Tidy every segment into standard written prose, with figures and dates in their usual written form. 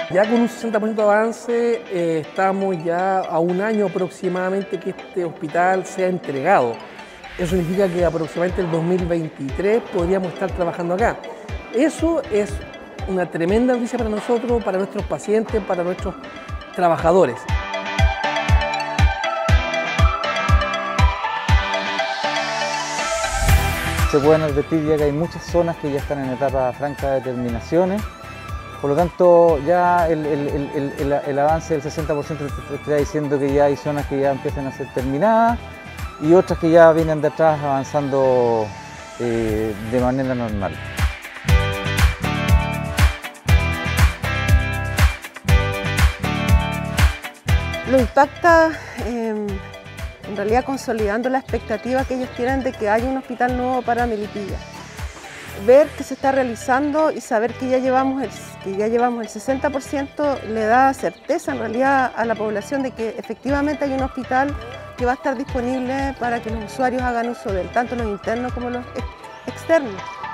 Ya con un 60% de avance estamos ya a un año aproximadamente que este hospital sea entregado. Eso significa que aproximadamente el 2023 podríamos estar trabajando acá. Eso es una tremenda noticia para nosotros, para nuestros pacientes, para nuestros trabajadores. Se pueden advertir ya que hay muchas zonas que ya están en etapa franca de terminaciones. Por lo tanto, ya el avance del 60% te está diciendo que ya hay zonas que ya empiezan a ser terminadas y otras que ya vienen de atrás avanzando de manera normal. Lo impacta en realidad consolidando la expectativa que ellos tienen de que haya un hospital nuevo para Melipilla. Ver que se está realizando y saber que ya llevamos el 60% le da certeza en realidad a la población de que efectivamente hay un hospital que va a estar disponible para que los usuarios hagan uso de él, tanto los internos como los externos.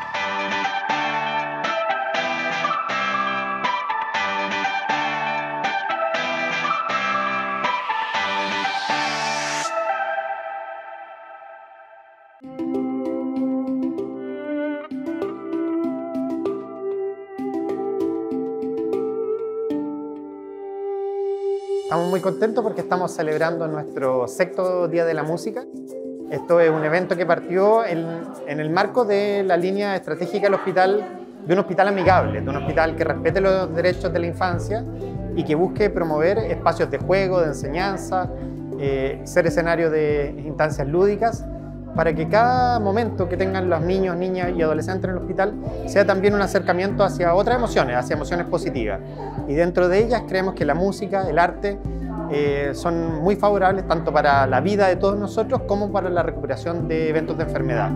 Estamos muy contentos porque estamos celebrando nuestro 6º Día de la Música. Esto es un evento que partió en el marco de la línea estratégica del hospital, de un hospital amigable, de un hospital que respete los derechos de la infancia y que busque promover espacios de juego, de enseñanza, ser escenario de instancias lúdicas, para que cada momento que tengan los niños, niñas y adolescentes en el hospital sea también un acercamiento hacia otras emociones, hacia emociones positivas. Y dentro de ellas creemos que la música, el arte, son muy favorables tanto para la vida de todos nosotros como para la recuperación de eventos de enfermedad.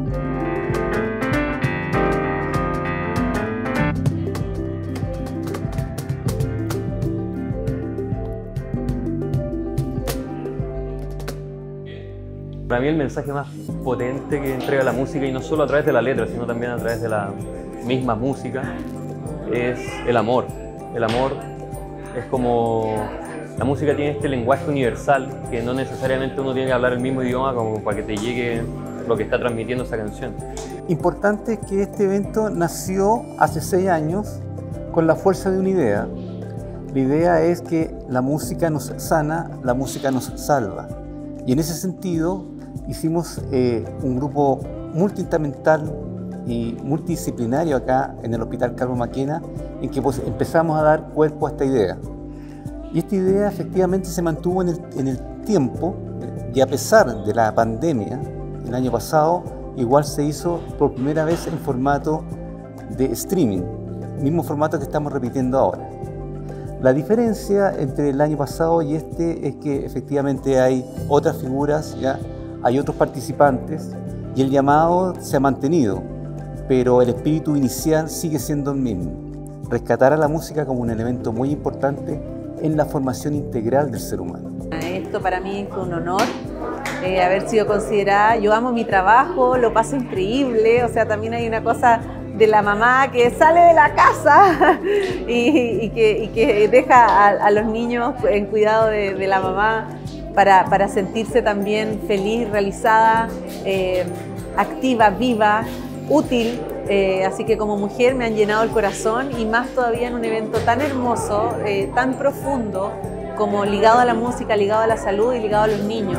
Para mí el mensaje más potente que entrega la música, y no solo a través de la letra, sino también a través de la misma música, es el amor. El amor es como... La música tiene este lenguaje universal, que no necesariamente uno tiene que hablar el mismo idioma como para que te llegue lo que está transmitiendo esa canción. Importante es que este evento nació hace 6 años con la fuerza de una idea. La idea es que la música nos sana, la música nos salva. Y en ese sentido hicimos un grupo multiinstrumental y multidisciplinario acá en el Hospital Calvo Maquena, en que empezamos a dar cuerpo a esta idea. Y esta idea efectivamente se mantuvo en el tiempo, y a pesar de la pandemia, el año pasado igual se hizo por primera vez en formato de streaming, mismo formato que estamos repitiendo ahora. La diferencia entre el año pasado y este es que efectivamente hay otras figuras, ¿ya? Hay otros participantes y el llamado se ha mantenido, pero el espíritu inicial sigue siendo el mismo: rescatar a la música como un elemento muy importante en la formación integral del ser humano. Esto para mí fue un honor haber sido considerada. Yo amo mi trabajo, lo paso increíble, o sea, también hay una cosa de la mamá que sale de la casa y que deja a los niños en cuidado de la mamá para sentirse también feliz, realizada, activa, viva, útil. Así que como mujer me han llenado el corazón, y más todavía en un evento tan hermoso, tan profundo, como ligado a la música, ligado a la salud y ligado a los niños.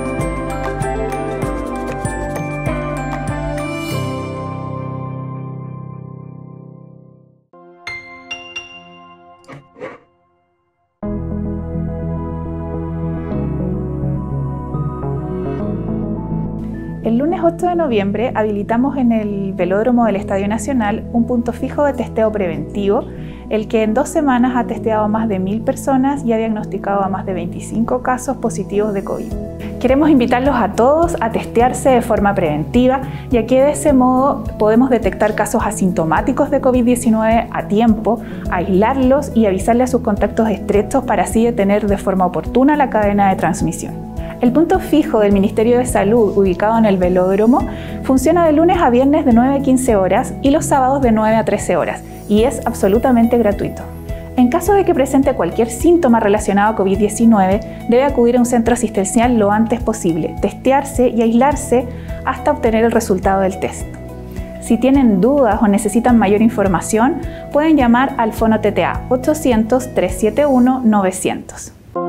El lunes 8 de noviembre habilitamos en el velódromo del Estadio Nacional un punto fijo de testeo preventivo, el que en 2 semanas ha testeado a más de 1000 personas y ha diagnosticado a más de 25 casos positivos de COVID. Queremos invitarlos a todos a testearse de forma preventiva, ya que de ese modo podemos detectar casos asintomáticos de COVID-19 a tiempo, aislarlos y avisarle a sus contactos estrechos para así detener de forma oportuna la cadena de transmisión. El punto fijo del Ministerio de Salud, ubicado en el velódromo, funciona de lunes a viernes de 9 a 15 horas y los sábados de 9 a 13 horas, y es absolutamente gratuito. En caso de que presente cualquier síntoma relacionado a COVID-19, debe acudir a un centro asistencial lo antes posible, testearse y aislarse hasta obtener el resultado del test. Si tienen dudas o necesitan mayor información, pueden llamar al Fono TTA 800-371-900.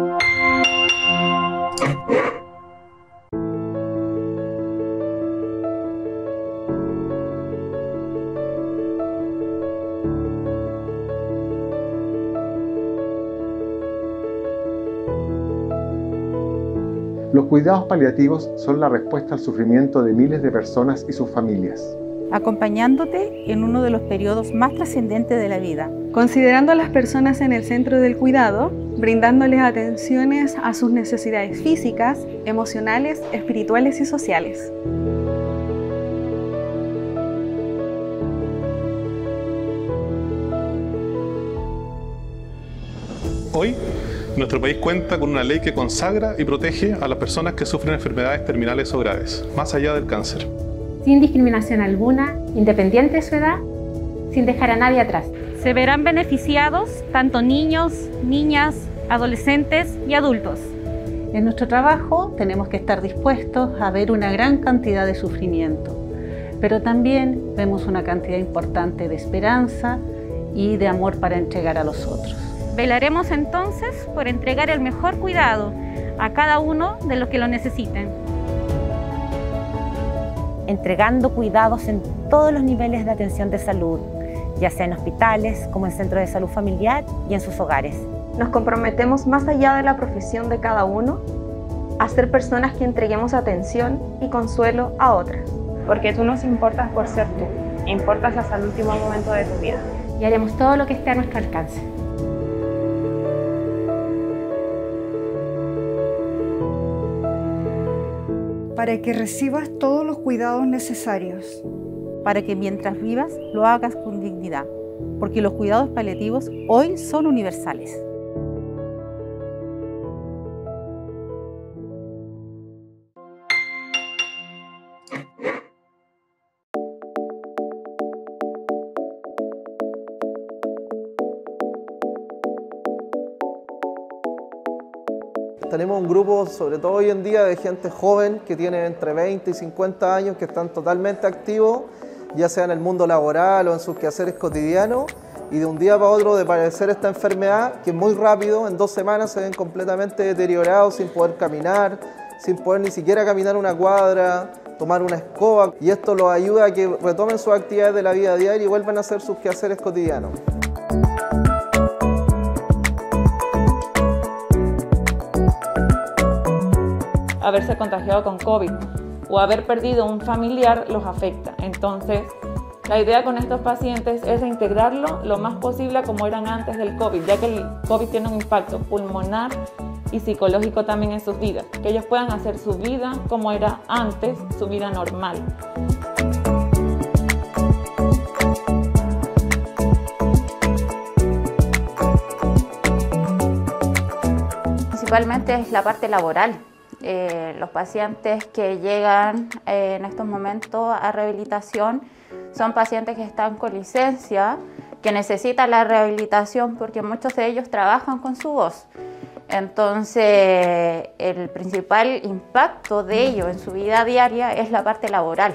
Los cuidados paliativos son la respuesta al sufrimiento de miles de personas y sus familias. Acompañándote en uno de los periodos más trascendentes de la vida. Considerando a las personas en el centro del cuidado, brindándoles atenciones a sus necesidades físicas, emocionales, espirituales y sociales. Hoy, nuestro país cuenta con una ley que consagra y protege a las personas que sufren enfermedades terminales o graves, más allá del cáncer. Sin discriminación alguna, independiente de su edad, sin dejar a nadie atrás. Se verán beneficiados tanto niños, niñas, adolescentes y adultos. En nuestro trabajo tenemos que estar dispuestos a ver una gran cantidad de sufrimiento, pero también vemos una cantidad importante de esperanza y de amor para entregar a los otros. Velaremos entonces por entregar el mejor cuidado a cada uno de los que lo necesiten. Entregando cuidados en todos los niveles de atención de salud, ya sea en hospitales, como en centros de salud familiar y en sus hogares. Nos comprometemos más allá de la profesión de cada uno a ser personas que entreguemos atención y consuelo a otras. Porque tú nos importas por ser tú, importas hasta el último momento de tu vida. Y haremos todo lo que esté a nuestro alcance. Para que recibas todos los cuidados necesarios. Para que mientras vivas lo hagas con dignidad, porque los cuidados paliativos hoy son universales. Tenemos un grupo, sobre todo hoy en día, de gente joven que tiene entre 20 y 50 años, que están totalmente activos, ya sea en el mundo laboral o en sus quehaceres cotidianos, y de un día para otro de padecer esta enfermedad, que muy rápido, en 2 semanas, se ven completamente deteriorados, sin poder caminar, sin poder ni siquiera caminar una cuadra, tomar una escoba, y esto los ayuda a que retomen sus actividades de la vida diaria y vuelvan a hacer sus quehaceres cotidianos. Haberse contagiado con COVID o haber perdido un familiar los afecta. Entonces, la idea con estos pacientes es reintegrarlo lo más posible a como eran antes del COVID, ya que el COVID tiene un impacto pulmonar y psicológico también en sus vidas, que ellos puedan hacer su vida como era antes, su vida normal. Principalmente es la parte laboral. Los pacientes que llegan en estos momentos a rehabilitación son pacientes que están con licencia, que necesitan la rehabilitación porque muchos de ellos trabajan con su voz. Entonces, el principal impacto de ellos en su vida diaria es la parte laboral.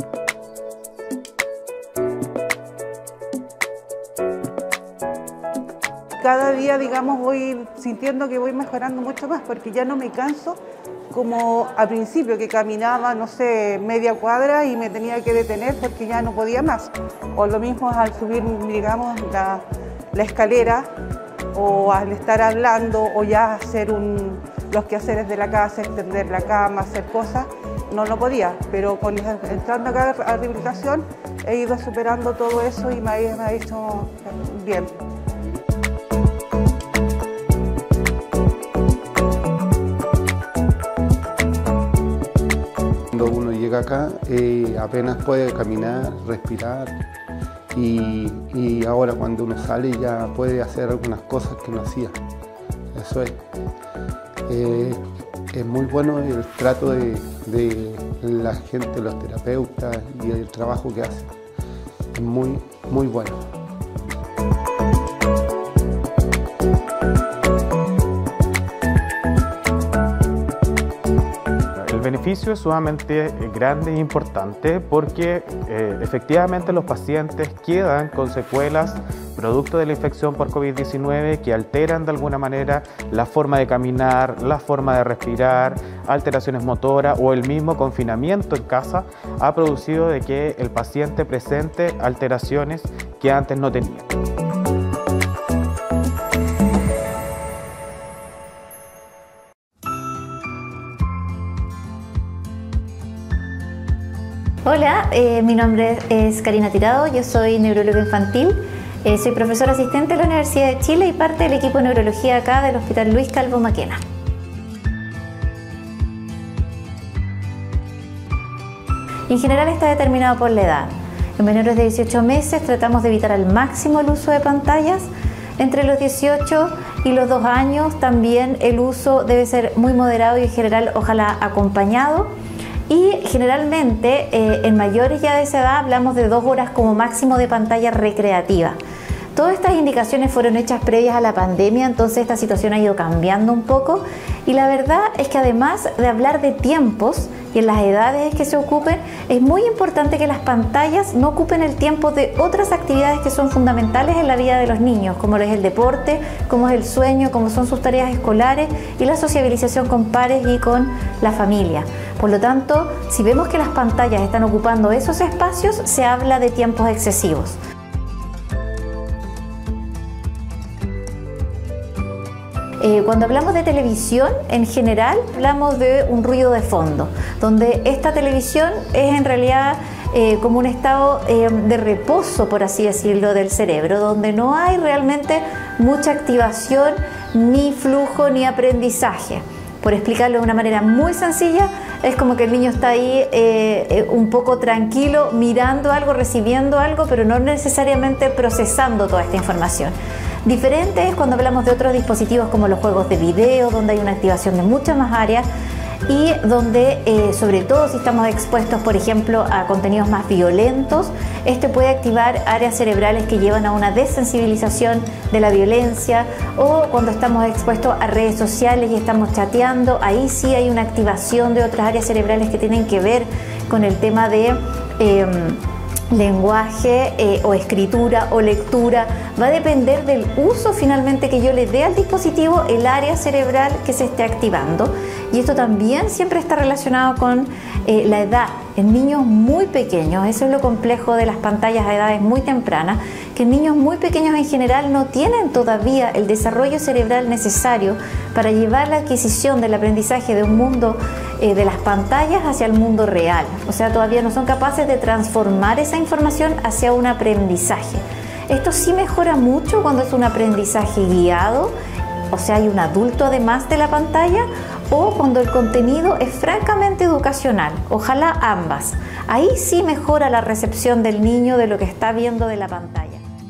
Cada día, digamos, voy sintiendo que voy mejorando mucho más porque ya no me canso como al principio, que caminaba, no sé, media cuadra y me tenía que detener porque ya no podía más. O lo mismo al subir, digamos, la escalera, o al estar hablando, o ya hacer los quehaceres de la casa, extender la cama, hacer cosas, no lo podía. Pero entrando acá a rehabilitación he ido superando todo eso y me ha hecho bien. Cuando uno llega acá, apenas puede caminar, respirar, y ahora cuando uno sale ya puede hacer algunas cosas que no hacía. Eso es muy bueno el trato de la gente, los terapeutas, y el trabajo que hacen. Es muy, muy bueno. beneficio es sumamente grande e importante porque efectivamente los pacientes quedan con secuelas producto de la infección por COVID-19 que alteran de alguna manera la forma de caminar, la forma de respirar, alteraciones motoras o el mismo confinamiento en casa ha producido de que el paciente presente alteraciones que antes no tenía. Hola, mi nombre es Karina Tirado, yo soy neuróloga infantil, soy profesora asistente de la Universidad de Chile y parte del equipo de neurología acá del Hospital Luis Calvo Maquena. En general está determinado por la edad. En menores de 18 meses tratamos de evitar al máximo el uso de pantallas. Entre los 18 y los 2 años también el uso debe ser muy moderado y en general ojalá acompañado. Y generalmente en mayores ya de esa edad hablamos de 2 horas como máximo de pantalla recreativa. Todas estas indicaciones fueron hechas previas a la pandemia, entonces esta situación ha ido cambiando un poco y la verdad es que además de hablar de tiempos y en las edades que se ocupen, es muy importante que las pantallas no ocupen el tiempo de otras actividades que son fundamentales en la vida de los niños, como es el deporte, como es el sueño, como son sus tareas escolares y la sociabilización con pares y con la familia. Por lo tanto, si vemos que las pantallas están ocupando esos espacios, se habla de tiempos excesivos. Cuando hablamos de televisión, en general, hablamos de un ruido de fondo, donde esta televisión es en realidad como un estado de reposo, por así decirlo, del cerebro, donde no hay realmente mucha activación, ni flujo, ni aprendizaje. Por explicarlo de una manera muy sencilla, es como que el niño está ahí un poco tranquilo, mirando algo, recibiendo algo, pero no necesariamente procesando toda esta información. Diferente es cuando hablamos de otros dispositivos como los juegos de video, donde hay una activación de muchas más áreas y donde, sobre todo si estamos expuestos, por ejemplo, a contenidos más violentos, este puede activar áreas cerebrales que llevan a una desensibilización de la violencia, o cuando estamos expuestos a redes sociales y estamos chateando, ahí sí hay una activación de otras áreas cerebrales que tienen que ver con el tema de lenguaje o escritura o lectura. Va a depender del uso finalmente que yo le dé al dispositivo, el área cerebral que se esté activando, y esto también siempre está relacionado con la edad. En niños muy pequeños, eso es lo complejo de las pantallas a edades muy tempranas, que niños muy pequeños en general no tienen todavía el desarrollo cerebral necesario para llevar la adquisición del aprendizaje de un mundo de las pantallas hacia el mundo real. O sea, todavía no son capaces de transformar esa información hacia un aprendizaje. Esto sí mejora mucho cuando es un aprendizaje guiado, o sea, hay un adulto además de la pantalla, o cuando el contenido es francamente educacional, ojalá ambas. Ahí sí mejora la recepción del niño de lo que está viendo de la pantalla.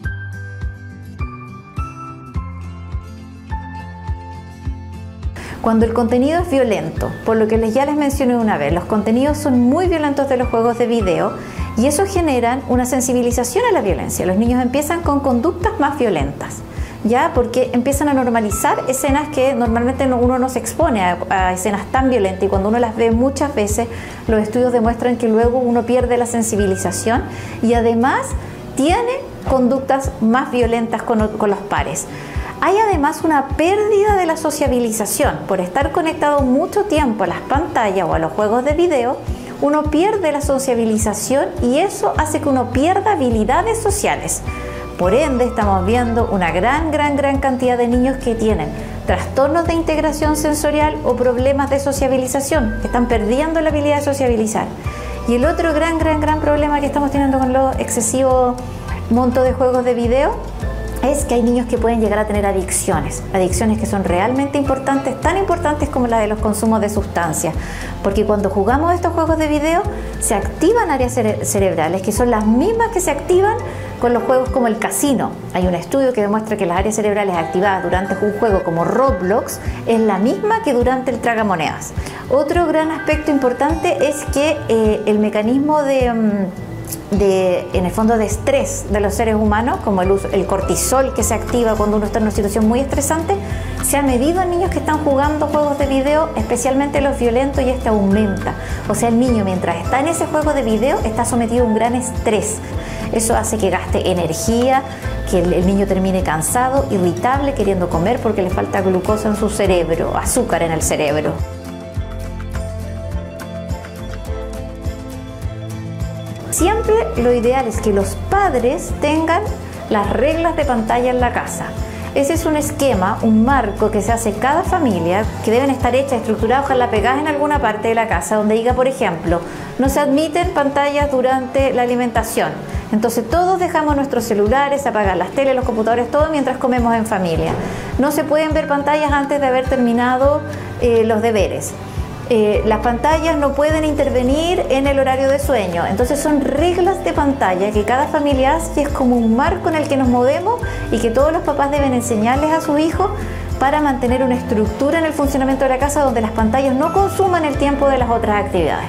Cuando el contenido es violento, por lo que ya les mencioné una vez, los contenidos son muy violentos de los juegos de video y eso genera una sensibilización a la violencia. Los niños empiezan con conductas más violentas, ¿ya? Porque empiezan a normalizar escenas que normalmente uno no se expone a escenas tan violentas, y cuando uno las ve muchas veces, los estudios demuestran que luego uno pierde la sensibilización y además tiene conductas más violentas con los pares. Hay además una pérdida de la sociabilización. Por estar conectado mucho tiempo a las pantallas o a los juegos de video, uno pierde la sociabilización y eso hace que uno pierda habilidades sociales. Por ende, estamos viendo una gran cantidad de niños que tienen trastornos de integración sensorial o problemas de sociabilización, que están perdiendo la habilidad de sociabilizar. Y el otro gran problema que estamos teniendo con los excesivos montos de juegos de video es que hay niños que pueden llegar a tener adicciones que son realmente importantes, tan importantes como la de los consumos de sustancias, porque cuando jugamos estos juegos de video se activan áreas cerebrales que son las mismas que se activan con los juegos como el casino. Hay un estudio que demuestra que las áreas cerebrales activadas durante un juego como Roblox es la misma que durante el tragamonedas. Otro gran aspecto importante es que el mecanismo de en el fondo de estrés de los seres humanos, como el cortisol que se activa cuando uno está en una situación muy estresante, se ha medido en niños que están jugando juegos de video, especialmente los violentos, y este aumenta. O sea, el niño mientras está en ese juego de video está sometido a un gran estrés. Eso hace que gaste energía, que el niño termine cansado, irritable, queriendo comer porque le falta glucosa en su cerebro, azúcar en el cerebro. Siempre lo ideal es que los padres tengan las reglas de pantalla en la casa. Ese es un esquema, un marco que se hace cada familia, que deben estar hechas, estructuradas, ojalá pegadas en alguna parte de la casa, donde diga, por ejemplo, no se admiten pantallas durante la alimentación. Entonces todos dejamos nuestros celulares, apagar las teles, los computadores, todo mientras comemos en familia. No se pueden ver pantallas antes de haber terminado los deberes. Las pantallas no pueden intervenir en el horario de sueño. Entonces son reglas de pantalla que cada familia hace, y es como un marco en el que nos movemos y que todos los papás deben enseñarles a sus hijos para mantener una estructura en el funcionamiento de la casa donde las pantallas no consuman el tiempo de las otras actividades.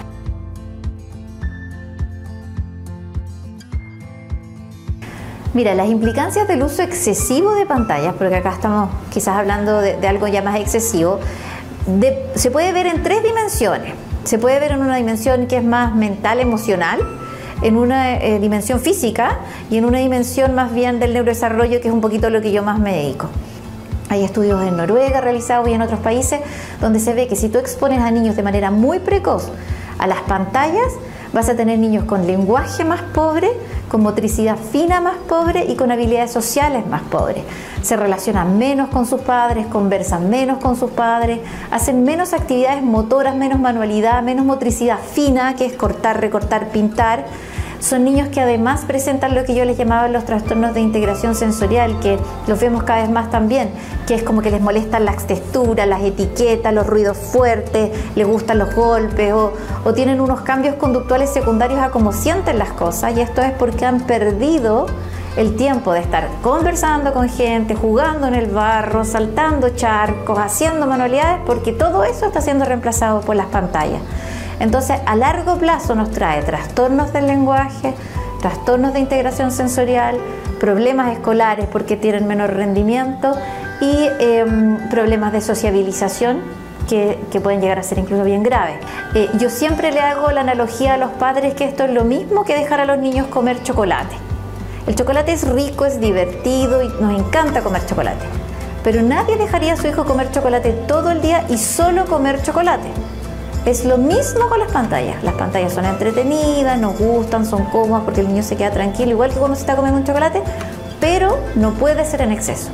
Mira, las implicancias del uso excesivo de pantallas, porque acá estamos quizás hablando de algo ya más excesivo, se puede ver en 3 dimensiones. Se puede ver en una dimensión que es más mental, emocional, en una dimensión física y en una dimensión más bien del neurodesarrollo, que es un poquito lo que yo más me dedico. Hay estudios en Noruega realizados y en otros países donde se ve que si tú expones a niños de manera muy precoz a las pantallas, vas a tener niños con lenguaje más pobre, con motricidad fina más pobre y con habilidades sociales más pobres. Se relacionan menos con sus padres, conversan menos con sus padres, hacen menos actividades motoras, menos manualidad, menos motricidad fina, que es cortar, recortar, pintar. Son niños que además presentan lo que yo les llamaba los trastornos de integración sensorial, que los vemos cada vez más también, que es como que les molestan las texturas, las etiquetas, los ruidos fuertes, les gustan los golpes o tienen unos cambios conductuales secundarios a cómo sienten las cosas, y esto es porque han perdido el tiempo de estar conversando con gente, jugando en el barro, saltando charcos, haciendo manualidades, porque todo eso está siendo reemplazado por las pantallas. Entonces, a largo plazo nos trae trastornos del lenguaje, trastornos de integración sensorial, problemas escolares porque tienen menor rendimiento y problemas de sociabilización que pueden llegar a ser incluso bien graves. Yo siempre le hago la analogía a los padres que esto es lo mismo que dejar a los niños comer chocolate. El chocolate es rico, es divertido y nos encanta comer chocolate, pero nadie dejaría a su hijo comer chocolate todo el día y solo comer chocolate. Es lo mismo con las pantallas. Las pantallas son entretenidas, nos gustan, son cómodas porque el niño se queda tranquilo, igual que cuando se está comiendo un chocolate, pero no puede ser en exceso.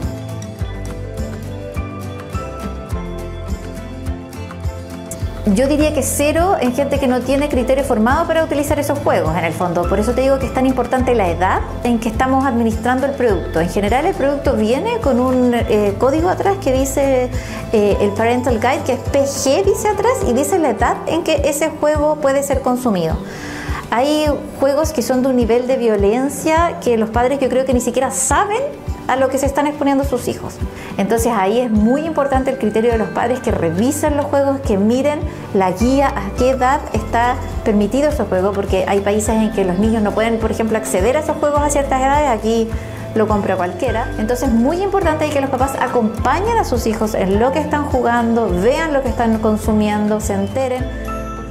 Yo diría que 0 en gente que no tiene criterio formado para utilizar esos juegos, en el fondo. Por eso te digo que es tan importante la edad en que estamos administrando el producto. En general, el producto viene con un código atrás que dice el Parental Guide, que es PG, dice atrás, y dice la edad en que ese juego puede ser consumido. Hay juegos que son de un nivel de violencia que los padres, yo creo que ni siquiera saben a lo que se están exponiendo sus hijos. Entonces ahí es muy importante el criterio de los padres, que revisen los juegos, que miren la guía a qué edad está permitido ese juego, porque hay países en que los niños no pueden, por ejemplo, acceder a esos juegos a ciertas edades. Aquí lo compra cualquiera. Entonces es muy importante que los papás acompañen a sus hijos en lo que están jugando, vean lo que están consumiendo, se enteren.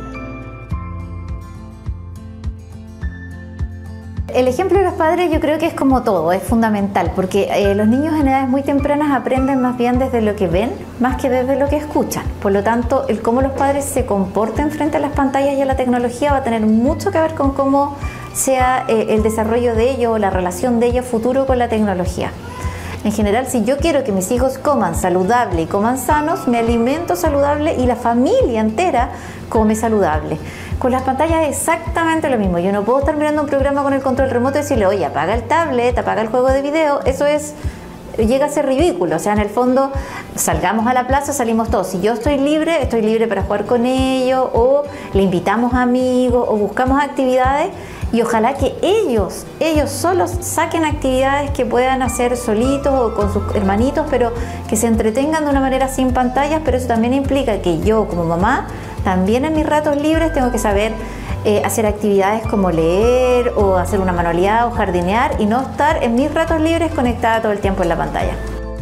El ejemplo de los padres yo creo que es como todo, es fundamental, porque los niños en edades muy tempranas aprenden más bien desde lo que ven, más que desde lo que escuchan. Por lo tanto, el cómo los padres se comporten frente a las pantallas y a la tecnología va a tener mucho que ver con cómo sea el desarrollo de ellos o la relación de ellos futuro con la tecnología. En general, si yo quiero que mis hijos coman saludable y coman sanos, me alimento saludable y la familia entera come saludable. Con las pantallas es exactamente lo mismo. Yo no puedo estar mirando un programa con el control remoto y decirle, oye, apaga el tablet, apaga el juego de video. Eso llega a ser ridículo. O sea, en el fondo, salgamos a la plaza, salimos todos. Si yo estoy libre para jugar con ellos, o le invitamos amigos, o buscamos actividades, y ojalá que ellos solos saquen actividades que puedan hacer solitos o con sus hermanitos, pero que se entretengan de una manera sin pantallas. Pero eso también implica que yo, como mamá, también en mis ratos libres tengo que saber hacer actividades como leer o hacer una manualidad o jardinear y no estar en mis ratos libres conectada todo el tiempo en la pantalla.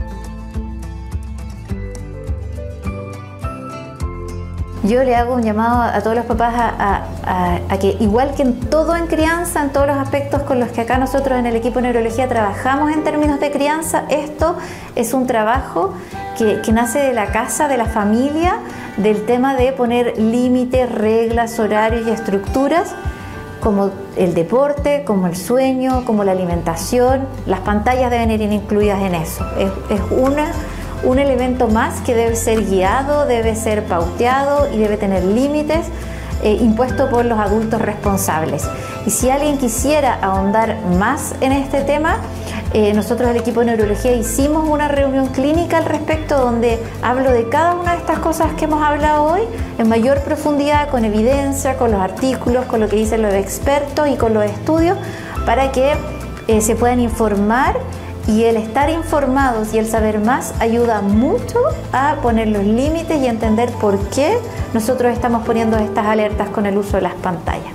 Yo le hago un llamado a todos los papás a que, igual que en todo en crianza, en todos los aspectos con los que acá nosotros en el equipo de neurología trabajamos en términos de crianza, esto es un trabajo que nace de la casa, de la familia, del tema de poner límites, reglas, horarios y estructuras, como el deporte, como el sueño, como la alimentación. Las pantallas deben ir incluidas en eso. Es un elemento más que debe ser guiado, debe ser pauteado y debe tener límites impuestos por los adultos responsables. Y si alguien quisiera ahondar más en este tema, nosotros, el equipo de neurología, hicimos una reunión clínica al respecto donde hablo de cada una de estas cosas que hemos hablado hoy en mayor profundidad, con evidencia, con los artículos, con lo que dicen los expertos y con los estudios, para que se puedan informar. Y el estar informados y el saber más ayuda mucho a poner los límites y a entender por qué nosotros estamos poniendo estas alertas con el uso de las pantallas.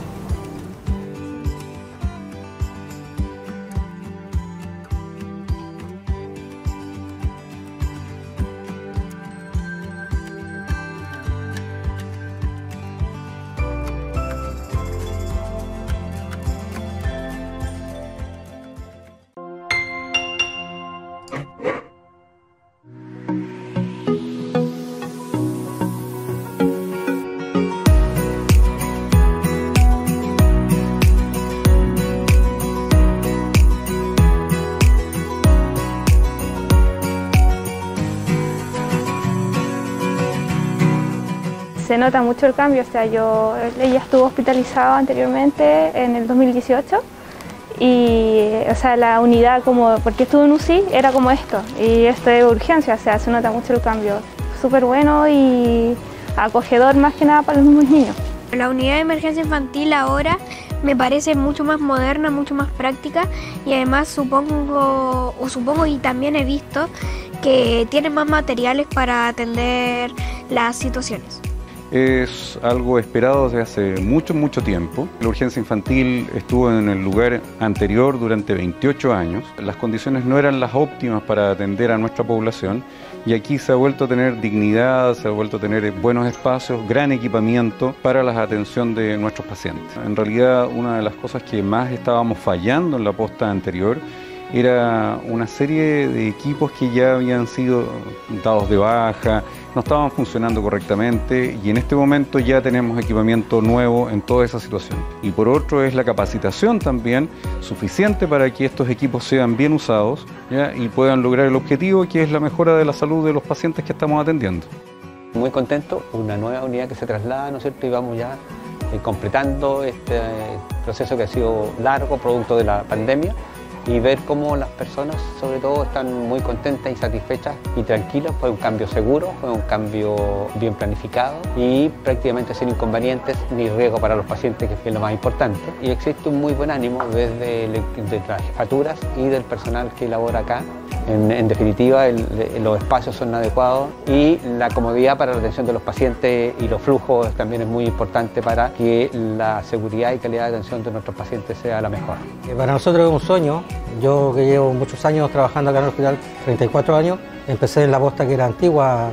Se nota mucho el cambio, o sea, ella estuvo hospitalizada anteriormente en el 2018 y, o sea, la unidad porque estuvo en UCI era como esto, y esto es urgencia, o sea, se nota mucho el cambio, súper bueno y acogedor más que nada para los mismos niños. La unidad de emergencia infantil ahora me parece mucho más moderna, mucho más práctica y además supongo y también he visto que tiene más materiales para atender las situaciones. Es algo esperado desde hace mucho tiempo. La urgencia infantil estuvo en el lugar anterior durante 28 años. Las condiciones no eran las óptimas para atender a nuestra población y aquí se ha vuelto a tener dignidad, se ha vuelto a tener buenos espacios, gran equipamiento para la atención de nuestros pacientes. En realidad, una de las cosas que más estábamos fallando en la posta anterior era una serie de equipos que ya habían sido dados de baja, no estaban funcionando correctamente y en este momento ya tenemos equipamiento nuevo en toda esa situación. Y por otro es la capacitación también suficiente para que estos equipos sean bien usados, ¿ya? Y puedan lograr el objetivo, que es la mejora de la salud de los pacientes que estamos atendiendo. Muy contento, una nueva unidad que se traslada, ¿no es cierto? Y vamos ya completando este proceso que ha sido largo, producto de la pandemia, y ver cómo las personas, sobre todo, están muy contentas y satisfechas y tranquilas. Fue un cambio seguro, fue un cambio bien planificado y prácticamente sin inconvenientes ni riesgo para los pacientes, que es lo más importante. Y existe un muy buen ánimo desde las jefaturas y del personal que labora acá. En definitiva, los espacios son adecuados y la comodidad para la atención de los pacientes y los flujos también es muy importante para que la seguridad y calidad de atención de nuestros pacientes sea la mejor. Para nosotros es un sueño. Yo, que llevo muchos años trabajando acá en el hospital, 34 años, empecé en la posta que era antigua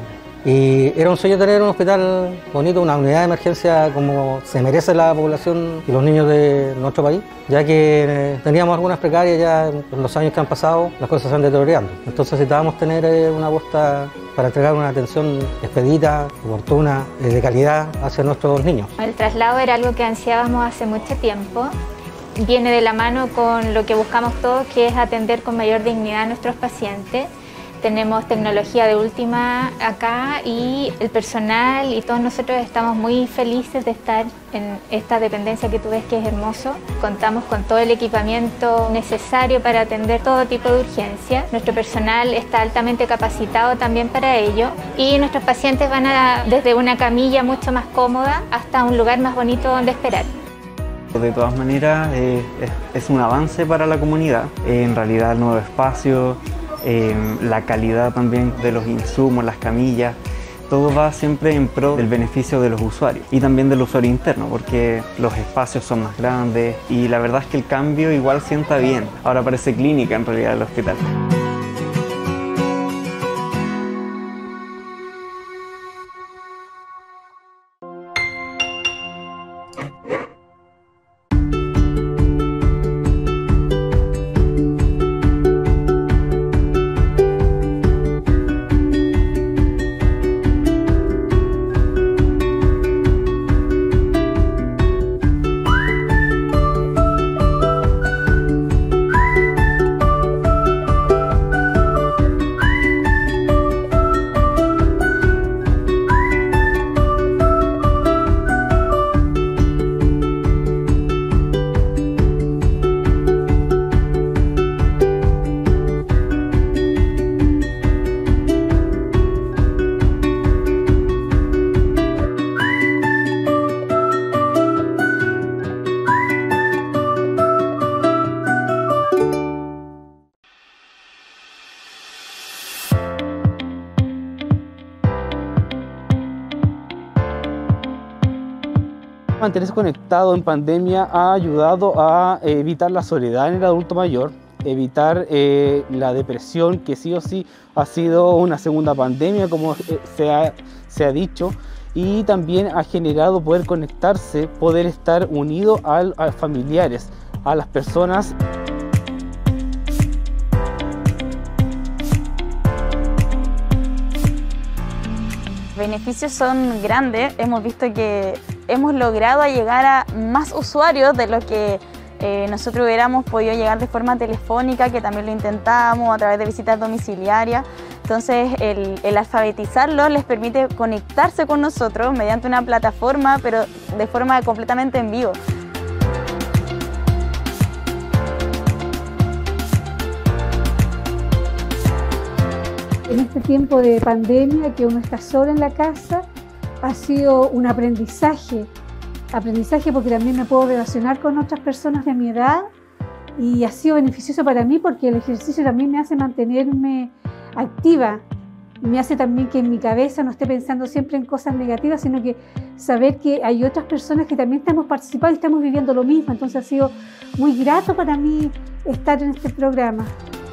y era un sueño tener un hospital bonito, una unidad de emergencia como se merece la población y los niños de nuestro país, ya que teníamos algunas precarias ya en los años que han pasado, las cosas se han deteriorando. Entonces necesitábamos tener una posta para entregar una atención expedita, oportuna, de calidad hacia nuestros niños. El traslado era algo que ansiábamos hace mucho tiempo. Viene de la mano con lo que buscamos todos, que es atender con mayor dignidad a nuestros pacientes. Tenemos tecnología de última acá y el personal y todos nosotros estamos muy felices de estar en esta dependencia que tú ves que es hermoso. Contamos con todo el equipamiento necesario para atender todo tipo de urgencias. Nuestro personal está altamente capacitado también para ello y nuestros pacientes van desde una camilla mucho más cómoda hasta un lugar más bonito donde esperar. De todas maneras es un avance para la comunidad, en realidad el nuevo espacio, la calidad también de los insumos, las camillas, todo va siempre en pro del beneficio de los usuarios y también del usuario interno, porque los espacios son más grandes y la verdad es que el cambio igual sienta bien. Ahora parece clínica en realidad el hospital. Mantenerse conectado en pandemia ha ayudado a evitar la soledad en el adulto mayor, evitar la depresión, que sí o sí ha sido una segunda pandemia, como se ha dicho, y también ha generado poder conectarse, poder estar unido a familiares, a las personas. Los beneficios son grandes, hemos visto que hemos logrado llegar a más usuarios de lo que nosotros hubiéramos podido llegar de forma telefónica, que también lo intentamos a través de visitas domiciliarias. Entonces el alfabetizarlos les permite conectarse con nosotros mediante una plataforma, pero de forma completamente en vivo. En este tiempo de pandemia, que uno está solo en la casa, ha sido un aprendizaje porque también me puedo relacionar con otras personas de mi edad y ha sido beneficioso para mí porque el ejercicio también me hace mantenerme activa, me hace también que en mi cabeza no esté pensando siempre en cosas negativas, sino que saber que hay otras personas que también estamos participando y estamos viviendo lo mismo. Entonces ha sido muy grato para mí estar en este programa.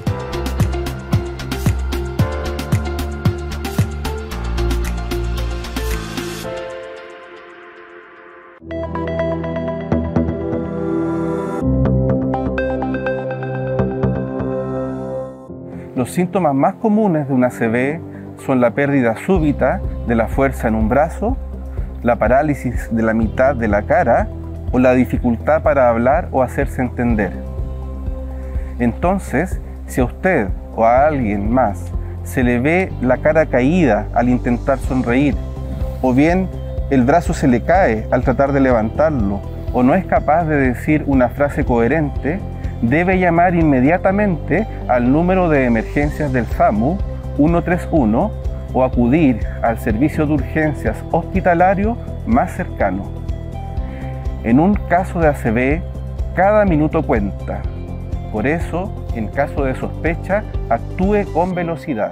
Los síntomas más comunes de una ACV son la pérdida súbita de la fuerza en un brazo, la parálisis de la mitad de la cara o la dificultad para hablar o hacerse entender. Entonces, si a usted o a alguien más se le ve la cara caída al intentar sonreír, o bien el brazo se le cae al tratar de levantarlo, o no es capaz de decir una frase coherente, debe llamar inmediatamente al número de emergencias del SAMU 131 o acudir al servicio de urgencias hospitalario más cercano. En un caso de ACV, cada minuto cuenta. Por eso, en caso de sospecha, actúe con velocidad.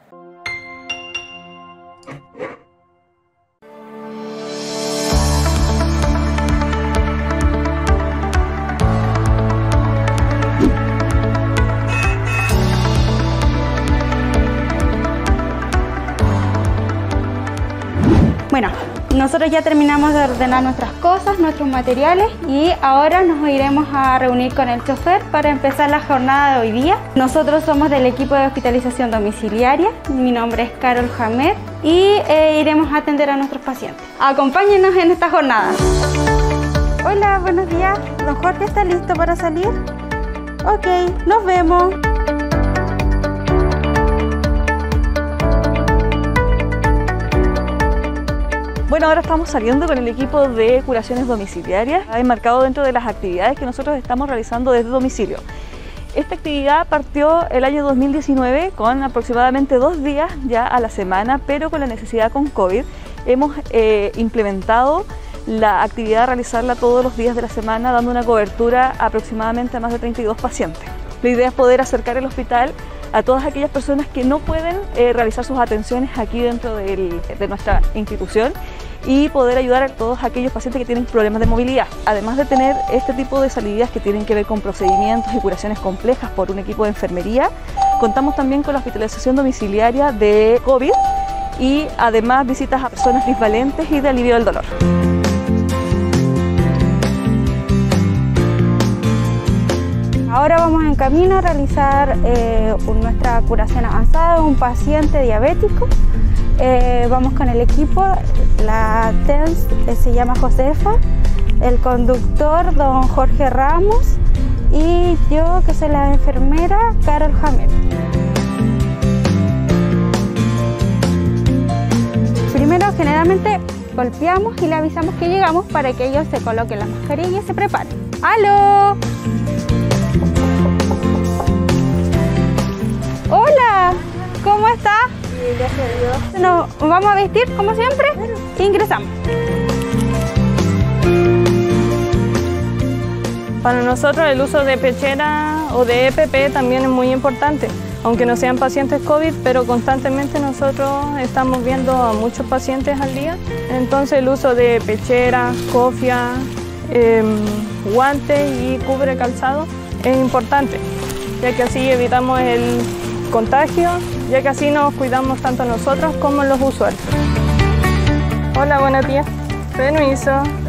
Bueno, nosotros ya terminamos de ordenar nuestras cosas, nuestros materiales y ahora nos iremos a reunir con el chofer para empezar la jornada de hoy día. Nosotros somos del equipo de hospitalización domiciliaria, mi nombre es Carol Hamed y iremos a atender a nuestros pacientes. Acompáñenos en esta jornada. Hola, buenos días. ¿Don Jorge está listo para salir? Ok, nos vemos. Bueno, ahora estamos saliendo con el equipo de curaciones domiciliarias, enmarcado dentro de las actividades que nosotros estamos realizando desde domicilio. Esta actividad partió el año 2019 con aproximadamente 2 días ya a la semana, pero con la necesidad con COVID hemos implementado la actividad de realizarla todos los días de la semana, dando una cobertura aproximadamente a más de 32 pacientes. La idea es poder acercar el hospital a todas aquellas personas que no pueden realizar sus atenciones aquí dentro de nuestra institución y poder ayudar a todos aquellos pacientes que tienen problemas de movilidad. Además de tener este tipo de salidas que tienen que ver con procedimientos y curaciones complejas por un equipo de enfermería, contamos también con la hospitalización domiciliaria de COVID y además visitas a personas disvalentes y de alivio del dolor. Ahora vamos en camino a realizar nuestra curación avanzada de un paciente diabético. Vamos con el equipo, la TENS se llama Josefa, el conductor don Jorge Ramos y yo que soy la enfermera Carol Jamel. Primero generalmente golpeamos y le avisamos que llegamos para que ellos se coloquen la mascarilla y se preparen. ¡Aló! Hola, ¿cómo está? Bien, gracias a Dios. Nos vamos a vestir como siempre. Ingresamos. Para nosotros el uso de pechera o de EPP también es muy importante, aunque no sean pacientes COVID, pero constantemente nosotros estamos viendo a muchos pacientes al día. Entonces el uso de pechera, cofia, guantes y cubre calzado es importante, ya que así evitamos el contagio, ya que así nos cuidamos tanto nosotros como los usuarios. Hola, buenos días. Permiso.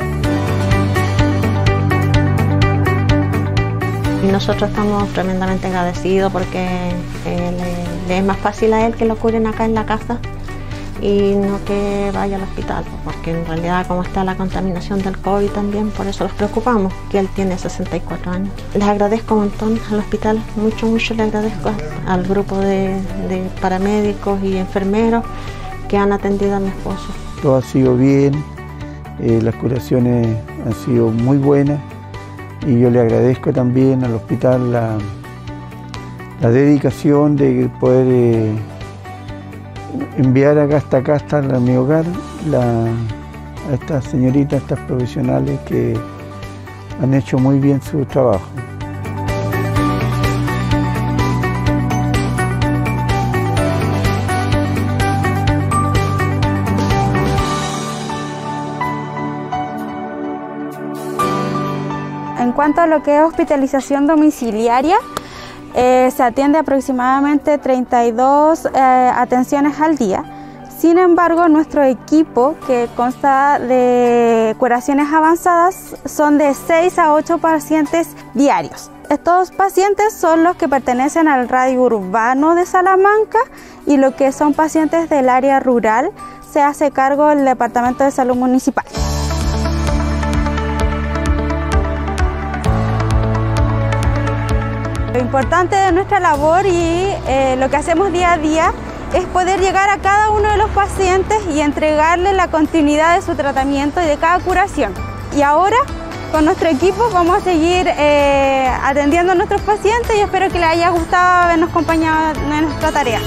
Nosotros estamos tremendamente agradecidos porque le es más fácil a él que lo curen acá en la casa y no que vaya al hospital, porque en realidad como está la contaminación del COVID también, por eso nos preocupamos, que él tiene 64 años. Les agradezco un montón al hospital, mucho le agradezco al grupo de paramédicos y enfermeros que han atendido a mi esposo. Todo ha sido bien, las curaciones han sido muy buenas y yo le agradezco también al hospital la dedicación de poder enviar hasta acá, hasta mi hogar, a estas señoritas, estas profesionales que han hecho muy bien su trabajo. En cuanto a lo que es hospitalización domiciliaria, se atiende aproximadamente 32 atenciones al día. Sin embargo, nuestro equipo, que consta de curaciones avanzadas, son de 6 a 8 pacientes diarios. Estos pacientes son los que pertenecen al radio urbano de Salamanca y lo que son pacientes del área rural se hace cargo del Departamento de Salud Municipal. Lo importante de nuestra labor y lo que hacemos día a día es poder llegar a cada uno de los pacientes y entregarle la continuidad de su tratamiento y de cada curación. Y ahora, con nuestro equipo, vamos a seguir atendiendo a nuestros pacientes y espero que les haya gustado habernos acompañado en nuestra tarea.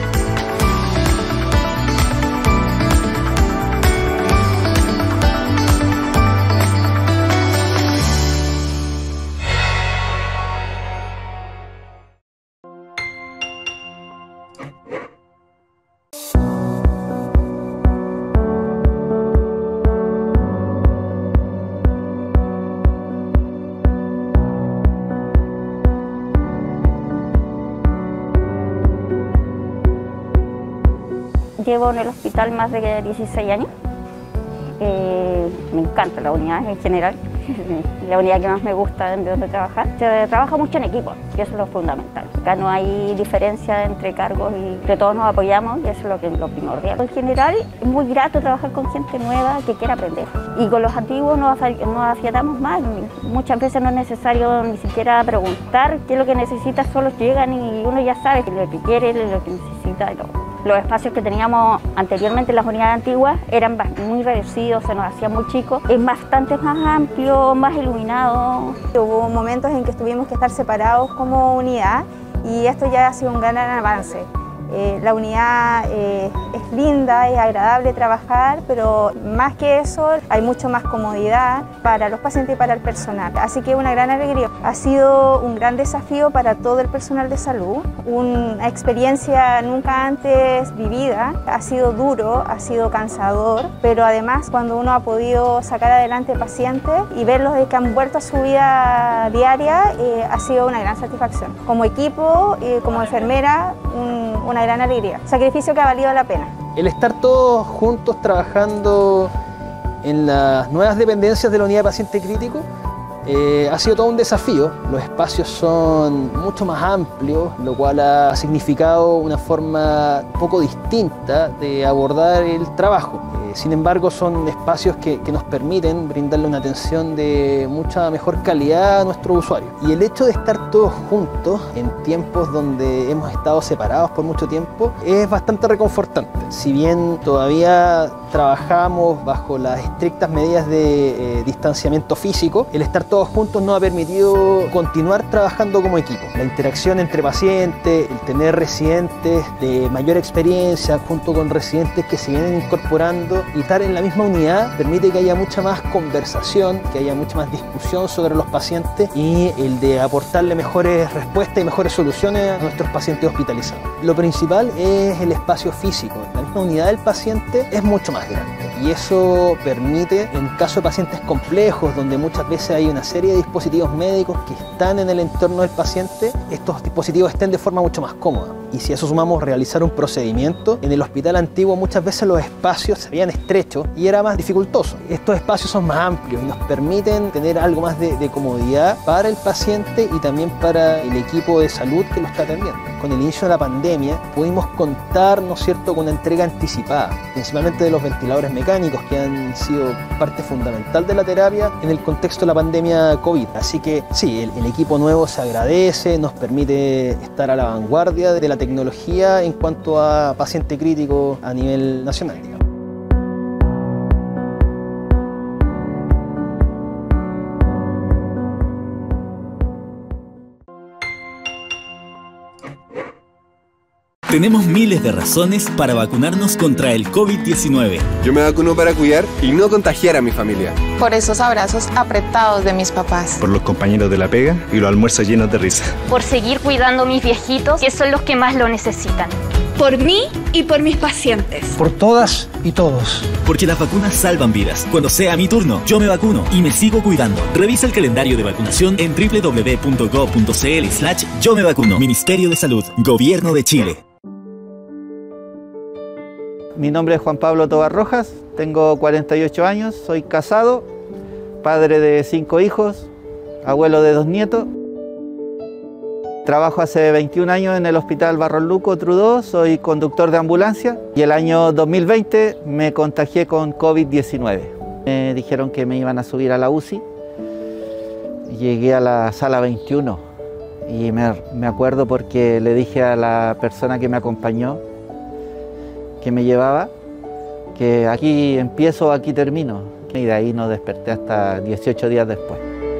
Llevo en el hospital más de 16 años. Me encanta la unidad en general, la unidad que más me gusta de donde trabajar. Se trabaja mucho en equipo y eso es lo fundamental. Acá no hay diferencia entre cargos y que todos nos apoyamos y eso es lo primordial. En general es muy grato trabajar con gente nueva que quiera aprender y con los antiguos nos afiatamos más. Muchas veces no es necesario ni siquiera preguntar qué es lo que necesitas, solo llegan y uno ya sabe lo que quiere, lo que necesita y todo. Los espacios que teníamos anteriormente en las unidades antiguas eran muy reducidos, se nos hacía muy chicos. Es bastante más amplio, más iluminado. Hubo momentos en que tuvimos que estar separados como unidad y esto ya ha sido un gran avance. La unidad es linda, es agradable trabajar, pero más que eso hay mucho más comodidad para los pacientes y para el personal. Así que es una gran alegría. Ha sido un gran desafío para todo el personal de salud, una experiencia nunca antes vivida. Ha sido duro, ha sido cansador, pero además cuando uno ha podido sacar adelante pacientes y verlos de que han vuelto a su vida diaria, ha sido una gran satisfacción. Como equipo, como enfermera, una gran alegría. Sacrificio que ha valido la pena. El estar todos juntos trabajando en las nuevas dependencias de la unidad de paciente crítico ha sido todo un desafío. Los espacios son mucho más amplios, lo cual ha significado una forma un poco distinta de abordar el trabajo. Sin embargo, son espacios que nos permiten brindarle una atención de mucha mejor calidad a nuestros usuarios. Y el hecho de estar todos juntos en tiempos donde hemos estado separados por mucho tiempo es bastante reconfortante. Si bien todavía trabajamos bajo las estrictas medidas de distanciamiento físico, el estar todos juntos nos ha permitido continuar trabajando como equipo. La interacción entre pacientes, el tener residentes de mayor experiencia junto con residentes que se vienen incorporando y estar en la misma unidad permite que haya mucha más conversación, que haya mucha más discusión sobre los pacientes y el de aportarle mejores respuestas y mejores soluciones a nuestros pacientes hospitalizados. Lo principal es el espacio físico. La misma unidad del paciente es mucho más grande y eso permite, en caso de pacientes complejos, donde muchas veces hay una serie de dispositivos médicos que están en el entorno del paciente, estos dispositivos estén de forma mucho más cómoda. Y si a eso sumamos realizar un procedimiento, en el hospital antiguo muchas veces los espacios se habían estrechos y era más dificultoso. Estos espacios son más amplios y nos permiten tener algo más de comodidad para el paciente y también para el equipo de salud que lo está atendiendo. Con el inicio de la pandemia pudimos contar, ¿no es cierto?, con una entrega anticipada, principalmente de los ventiladores mecánicos que han sido parte fundamental de la terapia en el contexto de la pandemia COVID. Así que sí, el equipo nuevo se agradece, nos permite estar a la vanguardia de la tecnología en cuanto a paciente crítico a nivel nacional, digamos. Tenemos miles de razones para vacunarnos contra el COVID-19. Yo me vacuno para cuidar y no contagiar a mi familia. Por esos abrazos apretados de mis papás. Por los compañeros de la pega y los almuerzos llenos de risa. Por seguir cuidando a mis viejitos, que son los que más lo necesitan. Por mí y por mis pacientes. Por todas y todos. Porque las vacunas salvan vidas. Cuando sea mi turno, yo me vacuno y me sigo cuidando. Revisa el calendario de vacunación en www.go.cl/yo me vacuno. Ministerio de Salud, Gobierno de Chile. Mi nombre es Juan Pablo Tobar Rojas, tengo 48 años, soy casado, padre de 5 hijos, abuelo de 2 nietos. Trabajo hace 21 años en el Hospital Barros Luco Trudó, soy conductor de ambulancia y el año 2020 me contagié con COVID-19. Me dijeron que me iban a subir a la UCI, llegué a la sala 21 y me acuerdo porque le dije a la persona que me acompañó, que me llevaba, que aquí empiezo, aquí termino. Y de ahí no desperté hasta 18 días después.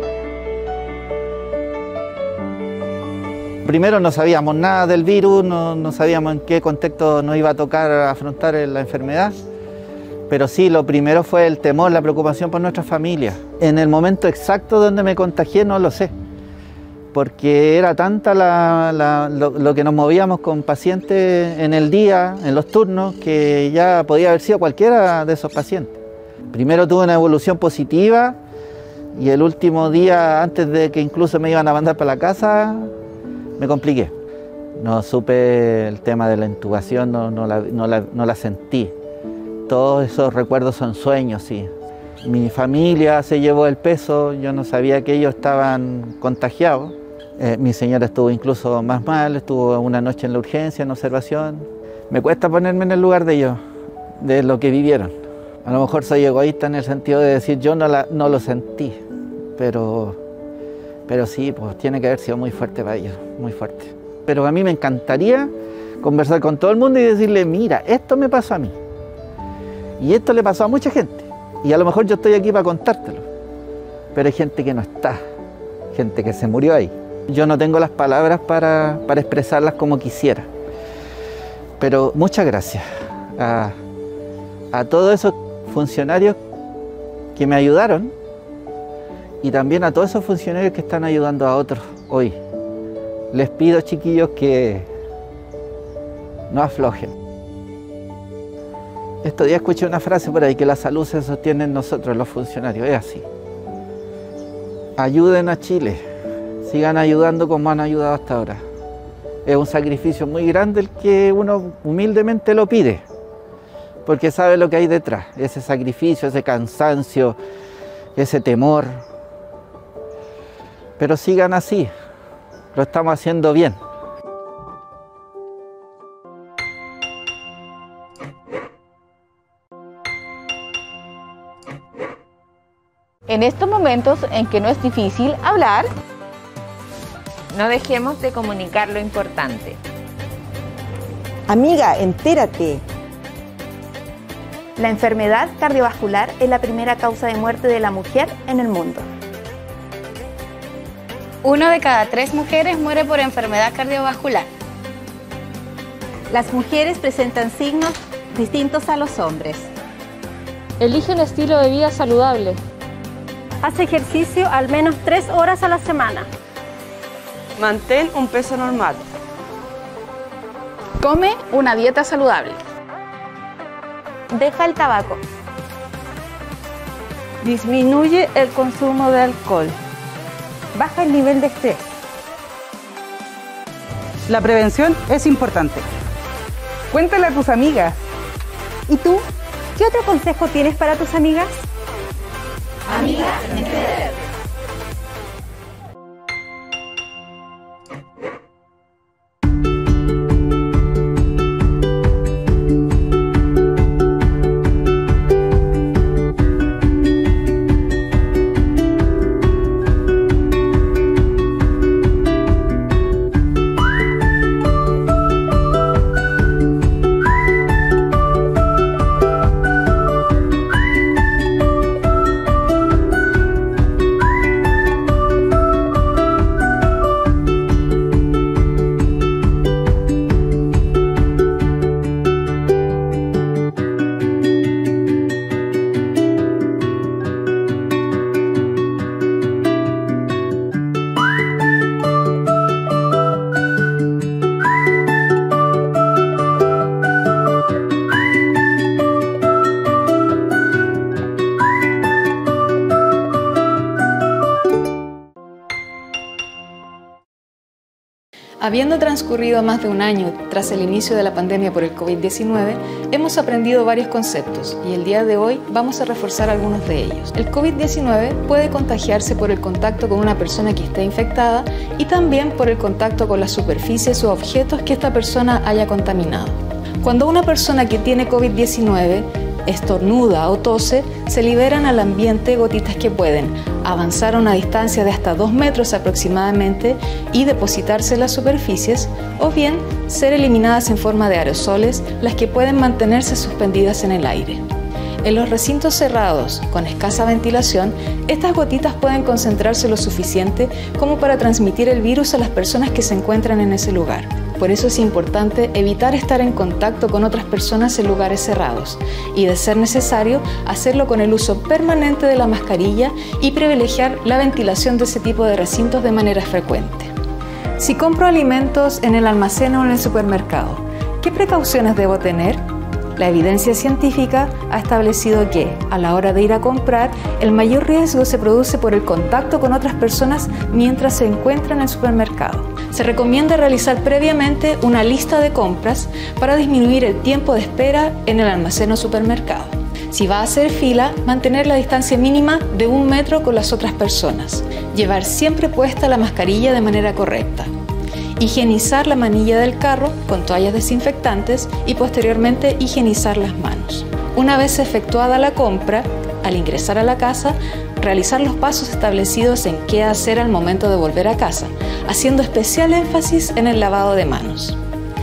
Primero no sabíamos nada del virus, no sabíamos en qué contexto nos iba a tocar afrontar la enfermedad, pero sí, lo primero fue el temor, la preocupación por nuestra familia. En el momento exacto donde me contagié no lo sé, porque era tanta lo que nos movíamos con pacientes en el día, en los turnos, que ya podía haber sido cualquiera de esos pacientes. Primero tuve una evolución positiva y el último día, antes de que incluso me iban a mandar para la casa, me compliqué. No supe el tema de la intubación, no la sentí. Todos esos recuerdos son sueños, sí. Mi familia se llevó el peso, yo no sabía que ellos estaban contagiados. Mi señora estuvo incluso más mal, estuvo una noche en la urgencia, en observación. Me cuesta ponerme en el lugar de ellos, de lo que vivieron. A lo mejor soy egoísta en el sentido de decir yo no lo sentí, pero sí, pues tiene que haber sido muy fuerte para ellos, muy fuerte. Pero a mí me encantaría conversar con todo el mundo y decirle, mira, esto me pasó a mí. Y esto le pasó a mucha gente. Y a lo mejor yo estoy aquí para contártelo. Pero hay gente que no está, gente que se murió ahí. Yo no tengo las palabras para expresarlas como quisiera. Pero muchas gracias a todos esos funcionarios que me ayudaron y también a todos esos funcionarios que están ayudando a otros hoy. Les pido, chiquillos, que no aflojen. Estos días escuché una frase por ahí, que la salud se sostiene en nosotros, los funcionarios. Es así. Ayuden a Chile. Sigan ayudando como han ayudado hasta ahora. Es un sacrificio muy grande el que uno humildemente lo pide, porque sabe lo que hay detrás. Ese sacrificio, ese cansancio, ese temor. Pero sigan así. Lo estamos haciendo bien. En estos momentos en que no es difícil hablar, no dejemos de comunicar lo importante. Amiga, entérate. La enfermedad cardiovascular es la primera causa de muerte de la mujer en el mundo. 1 de cada 3 mujeres muere por enfermedad cardiovascular. Las mujeres presentan signos distintos a los hombres. Elige un estilo de vida saludable. Haz ejercicio al menos 3 horas a la semana. Mantén un peso normal. Come una dieta saludable. Deja el tabaco. Disminuye el consumo de alcohol. Baja el nivel de estrés. La prevención es importante. Cuéntale a tus amigas. ¿Y tú? ¿Qué otro consejo tienes para tus amigas? Amiga, entérate. Habiendo transcurrido más de un año tras el inicio de la pandemia por el COVID-19, hemos aprendido varios conceptos y el día de hoy vamos a reforzar algunos de ellos. El COVID-19 puede contagiarse por el contacto con una persona que esté infectada y también por el contacto con las superficies o objetos que esta persona haya contaminado. Cuando una persona que tiene COVID-19 estornuda o tose, se liberan al ambiente gotitas que pueden avanzar a una distancia de hasta 2 metros aproximadamente y depositarse en las superficies, o bien ser eliminadas en forma de aerosoles, las que pueden mantenerse suspendidas en el aire. En los recintos cerrados, con escasa ventilación, estas gotitas pueden concentrarse lo suficiente como para transmitir el virus a las personas que se encuentran en ese lugar. Por eso es importante evitar estar en contacto con otras personas en lugares cerrados y, de ser necesario, hacerlo con el uso permanente de la mascarilla y privilegiar la ventilación de ese tipo de recintos de manera frecuente. Si compro alimentos en el almacén o en el supermercado, ¿qué precauciones debo tener? La evidencia científica ha establecido que, a la hora de ir a comprar, el mayor riesgo se produce por el contacto con otras personas mientras se encuentra en el supermercado. Se recomienda realizar previamente una lista de compras para disminuir el tiempo de espera en el almacén o supermercado. Si va a hacer fila, mantener la distancia mínima de 1 metro con las otras personas. Llevar siempre puesta la mascarilla de manera correcta. Higienizar la manilla del carro con toallas desinfectantes y posteriormente higienizar las manos. Una vez efectuada la compra, al ingresar a la casa, realizar los pasos establecidos en qué hacer al momento de volver a casa, haciendo especial énfasis en el lavado de manos.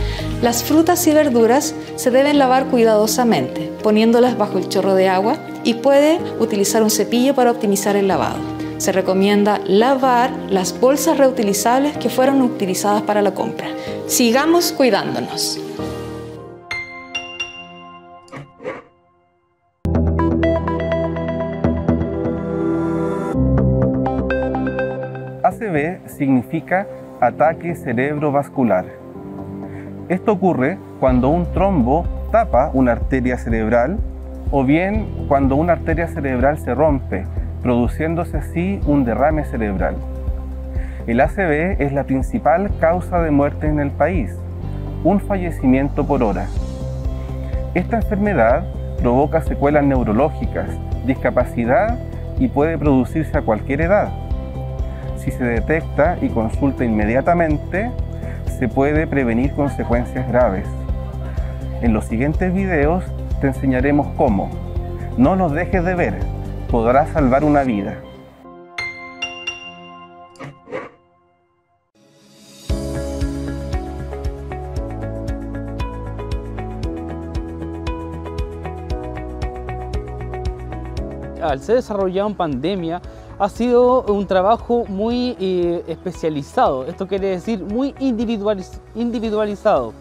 Las frutas y verduras se deben lavar cuidadosamente, poniéndolas bajo el chorro de agua, y puede utilizar un cepillo para optimizar el lavado. Se recomienda lavar las bolsas reutilizables que fueron utilizadas para la compra. Sigamos cuidándonos. ACV significa ataque cerebrovascular. Esto ocurre cuando un trombo tapa una arteria cerebral o bien cuando una arteria cerebral se rompe, produciéndose así un derrame cerebral. El ACV es la principal causa de muerte en el país, un fallecimiento por hora. Esta enfermedad provoca secuelas neurológicas, discapacidad y puede producirse a cualquier edad. Si se detecta y consulta inmediatamente, se puede prevenir consecuencias graves. En los siguientes videos te enseñaremos cómo. No los dejes de ver, podrás salvar una vida. Al ser desarrollado en pandemia, ha sido un trabajo muy especializado. Esto quiere decir muy individualizado.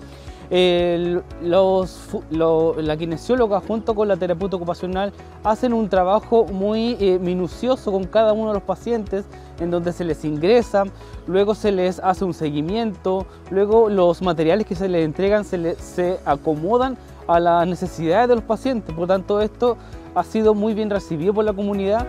La kinesióloga junto con la terapeuta ocupacional hacen un trabajo muy minucioso con cada uno de los pacientes, en donde se les ingresa, luego se les hace un seguimiento, luego los materiales que se les entregan se acomodan a las necesidades de los pacientes. Por lo tanto, esto ha sido muy bien recibido por la comunidad.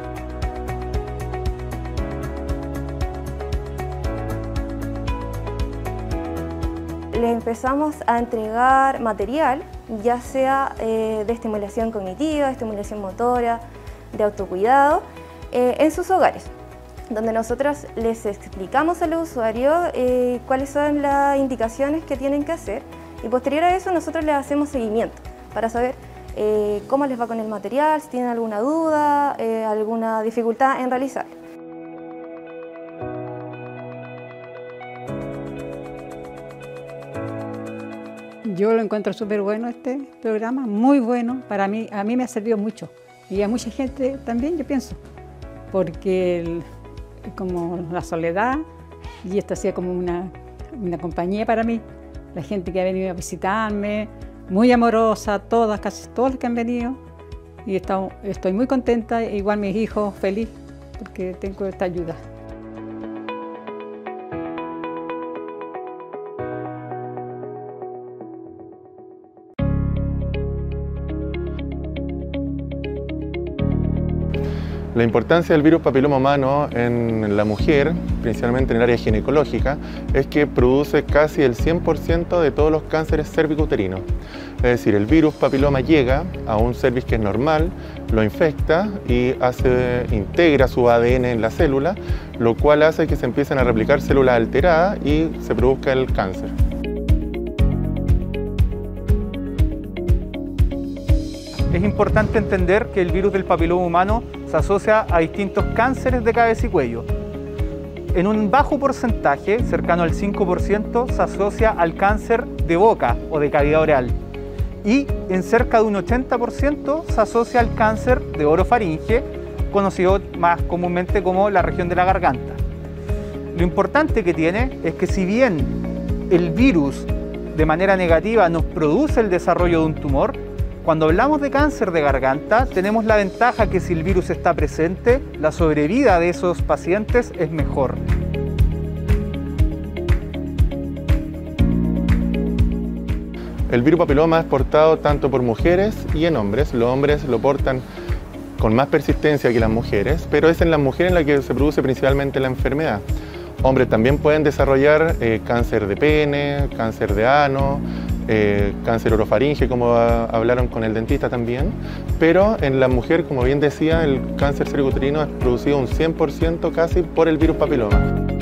Les empezamos a entregar material, ya sea de estimulación cognitiva, de estimulación motora, de autocuidado, en sus hogares, donde nosotros les explicamos a los usuarios cuáles son las indicaciones que tienen que hacer, y posterior a eso nosotros les hacemos seguimiento para saber cómo les va con el material, si tienen alguna duda, alguna dificultad en realizarlo. Yo lo encuentro súper bueno este programa, muy bueno. Para mí, a mí me ha servido mucho y a mucha gente también, yo pienso, porque como la soledad, y esto hacía como una compañía para mí. La gente que ha venido a visitarme, muy amorosa, todas, casi todos los que han venido, y estoy muy contenta, igual mis hijos feliz porque tengo esta ayuda. La importancia del virus papiloma humano en la mujer, principalmente en el área ginecológica, es que produce casi el 100% de todos los cánceres cérvico-uterinos. Es decir, el virus papiloma llega a un cervix que es normal, lo infecta y integra su ADN en la célula, lo cual hace que se empiecen a replicar células alteradas y se produzca el cáncer. Es importante entender que el virus del papiloma humano se asocia a distintos cánceres de cabeza y cuello. En un bajo porcentaje, cercano al 5%, se asocia al cáncer de boca o de cavidad oral. Y en cerca de un 80% se asocia al cáncer de orofaringe, conocido más comúnmente como la región de la garganta. Lo importante que tiene es que si bien el virus de manera negativa nos produce el desarrollo de un tumor, cuando hablamos de cáncer de garganta, tenemos la ventaja que si el virus está presente, la sobrevida de esos pacientes es mejor. El virus papiloma es portado tanto por mujeres y en hombres. Los hombres lo portan con más persistencia que las mujeres, pero es en las mujeres en la que se produce principalmente la enfermedad. Hombres también pueden desarrollar cáncer de pene, cáncer de ano, cáncer orofaringe, como hablaron con el dentista también, pero en la mujer, como bien decía, el cáncer cérvico-uterino es producido un 100% casi por el virus papiloma.